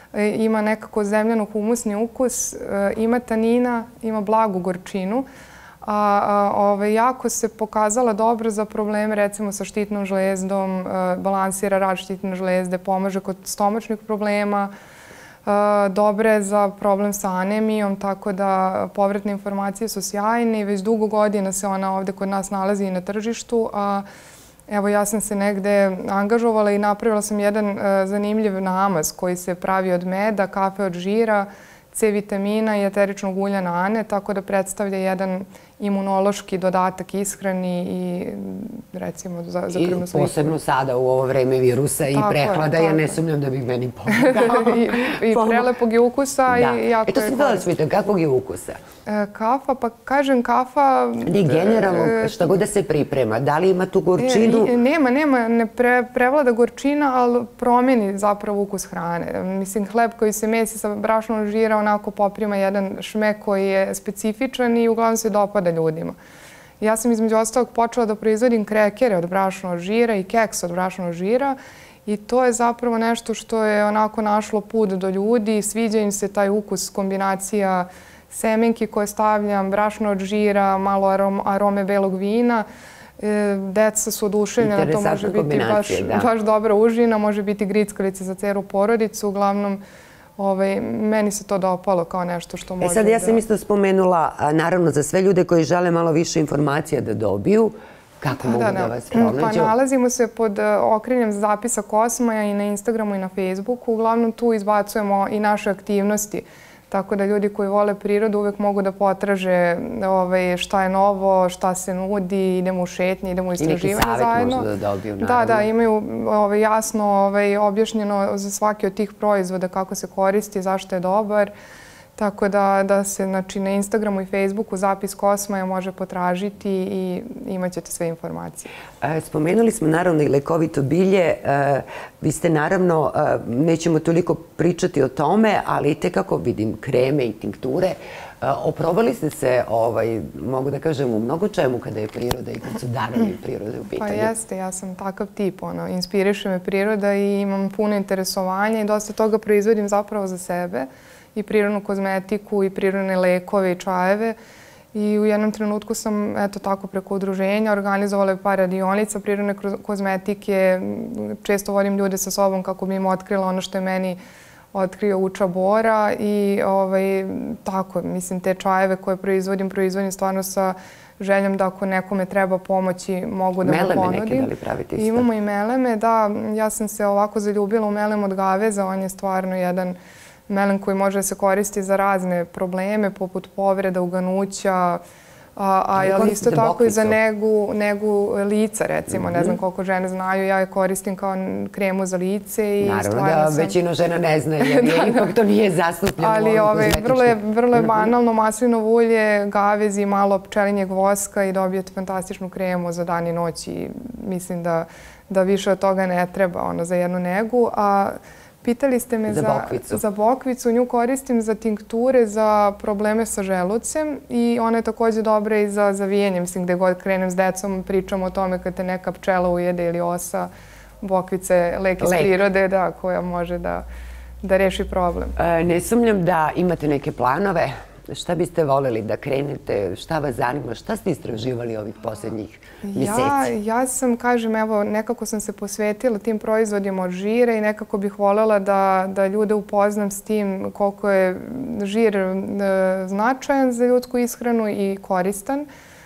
S: ima nekako zemljano-humusni ukus, ima tanina, ima blagu gorčinu. A, a ovaj, jako se pokazala dobro za probleme recimo sa štitnom žlezdom, balansira rad štitne žlezde, pomaže kod stomačnih problema, dobre je za problem sa anemijom, tako da povratne informacije su sjajne i već dugo godina se ona ovde kod nas nalazi i na tržištu. A evo ja sam se negde angažovala i napravila sam jedan zanimljiv namaz koji se pravi od meda, kafe od žira, C vitamina i eteričnog ulja nane, tako da predstavlja jedan imunološki dodatak ishrani i recimo za, za krvnu sliku.
C: I posebno sada u ovo vreme virusa i prehlada, ja ne sumnjam da bih meni pomogao.
S: I, I prelepog je ukusa i jako je korisno.
C: Eto sam htjela da čujete, kakvog je ukusa?
S: Kafa, pa kažem kafa...
C: Ne, generalno, šta god da se priprema, da li ima tu gorčinu?
S: Nema, nema, ne pre, prevlada gorčina, ali promeni zapravo ukus hrane. Mislim, hleb koji se mesi sa brašnom žira onako poprima jedan šmek koji je specifičan i uglavnom se dopada proda ljudima. Ja sam između ostalog počela da proizvodim krekere od brašnog žira i keks od brašnog žira i to je zapravo nešto što je onako našlo put do ljudi. Sviđa im se taj ukus, kombinacija semenki koje stavljam, brašno od žira, malo arome belog vina. Deca su oduševljena, to može biti baš dobra užina, može biti grickalice za celu porodicu. Uglavnom, meni se to dopalo kao nešto što može da...
C: E sad, ja sam isto spomenula, naravno, za sve ljude koji žele malo više informacija da dobiju, kako mogu da vas pronađu?
S: Pa nalazimo se pod okriljem zapisa Kosmaja i na Instagramu i na Facebooku. Uglavnom, tu izbacujemo i naše aktivnosti. Tako da ljudi koji vole prirodu uvek mogu da potraže šta je novo, šta se nudi, idemo u šetnje, idemo u istraživanje zajedno.
C: I neki savjet možda da dobiju, naravno.
S: Da, da, imaju jasno objašnjeno za svaki od tih proizvoda kako se koristi, zašto je dobar. Tako da se na Instagramu i Facebooku zapis Kosmaja može potražiti i imat ćete sve informacije.
C: Spomenuli smo naravno i lekovito bilje. Vi ste naravno, nećemo toliko pričati o tome, ali te kako vidim kreme i tinkture, oprobali ste se, mogu da kažem, u mnogo čemu kada je priroda i kad su darovi prirode u pitanju.
S: Pa jeste, ja sam takav tip. Inspiriše me priroda i imam puno interesovanja i dosta toga proizvodim zapravo za sebe. I prirodnu kozmetiku, i prirodne lekove, i čajeve. I u jednom trenutku sam, eto tako, preko udruženja organizovala par radionica prirodne kozmetike. Često vodim ljude sa sobom kako bi im otkrila ono što je meni otkrio Uča Bora. I tako, mislim, te čajeve koje proizvodim, proizvodim stvarno sa željom da ako nekome treba pomoći mogu da mu ponudim.
C: Meleme neke da li pravite isto?
S: Imamo i meleme, da. Ja sam se ovako zaljubila u melem od gaveza. On je stvarno jedan melem koji može da se koristi za razne probleme, poput povreda, uganuća, a isto tako i za negu lica, recimo. Ne znam koliko žene znaju, ja je koristim kao kremu za lice.
C: Naravno da većina žena ne zna, jer ipak to nije zastupljeno.
S: Ali vrlo je banalno, maslinovo ulje, gavez i malo pčelinjeg voska i dobijete fantastičnu kremu za dan i noć i mislim da više od toga ne treba za jednu negu. Pitali ste me za bokvicu. Nju koristim za tinkture, za probleme sa želucem i ona je također dobra i za zavijanje. Mislim, gde god krenem s decom, pričam o tome kad te neka pčela ujede ili osa. Bokvica je lek iz prirode koja može da reši problem.
C: Ne sumnjam da imate neke planove. Šta biste voljeli da krenete? Šta vas zanima? Šta ste istraživali ovih posljednjih mjeseci?
S: Ja sam, kažem, evo, nekako sam se posvetila tim proizvodima od žira i nekako bih voljela da ljude upoznam s tim koliko je žir značajan za ljudsku ishranu i koristan.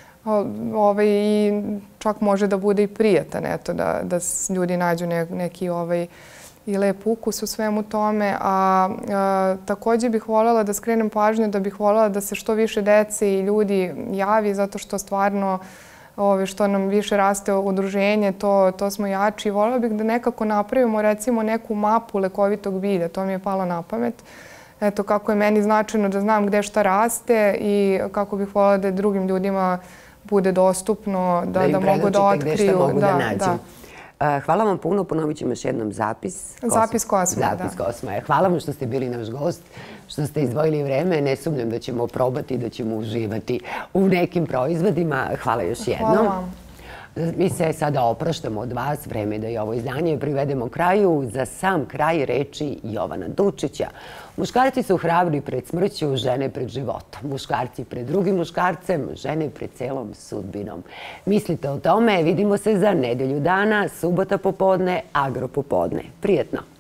S: I čak može da bude i prijatan, eto, da ljudi nađu neki i lep ukus u svemu tome. A također bih voljela da skrenem pažnju, da bih voljela da se što više dece i ljudi javi, zato što stvarno što nam više raste udruženje, to smo jači. Voljela bih da nekako napravimo, recimo, neku mapu lekovitog bilja. To mi je palo na pamet. Eto, kako je meni značajno da znam gde šta raste i kako bih voljela da drugim ljudima bude dostupno, da mogu da otkriju.
C: Gde šta mogu da nađu. Hvala vam puno, ponovit ćemo još jednom zapis.
S: Zapis Kosmaja, da.
C: Zapis Kosmaja. Hvala vam što ste bili naš gost, što ste izdvojili vreme. Ne sumnjam da ćemo probati, da ćemo uživati u nekim proizvodima. Hvala još jednom.
S: Hvala vam.
C: Mi se sada opraštamo od vas. Vreme da i ovo izdanje privedemo kraju. Za sam kraj reči Jovana Dučića. Muškarci su hrabri pred smrću, žene pred životom. Muškarci pred drugim muškarcem, žene pred celom sudbinom. Mislite o tome, vidimo se za nedelju dana, subota popodne, agro popodne. Prijetno!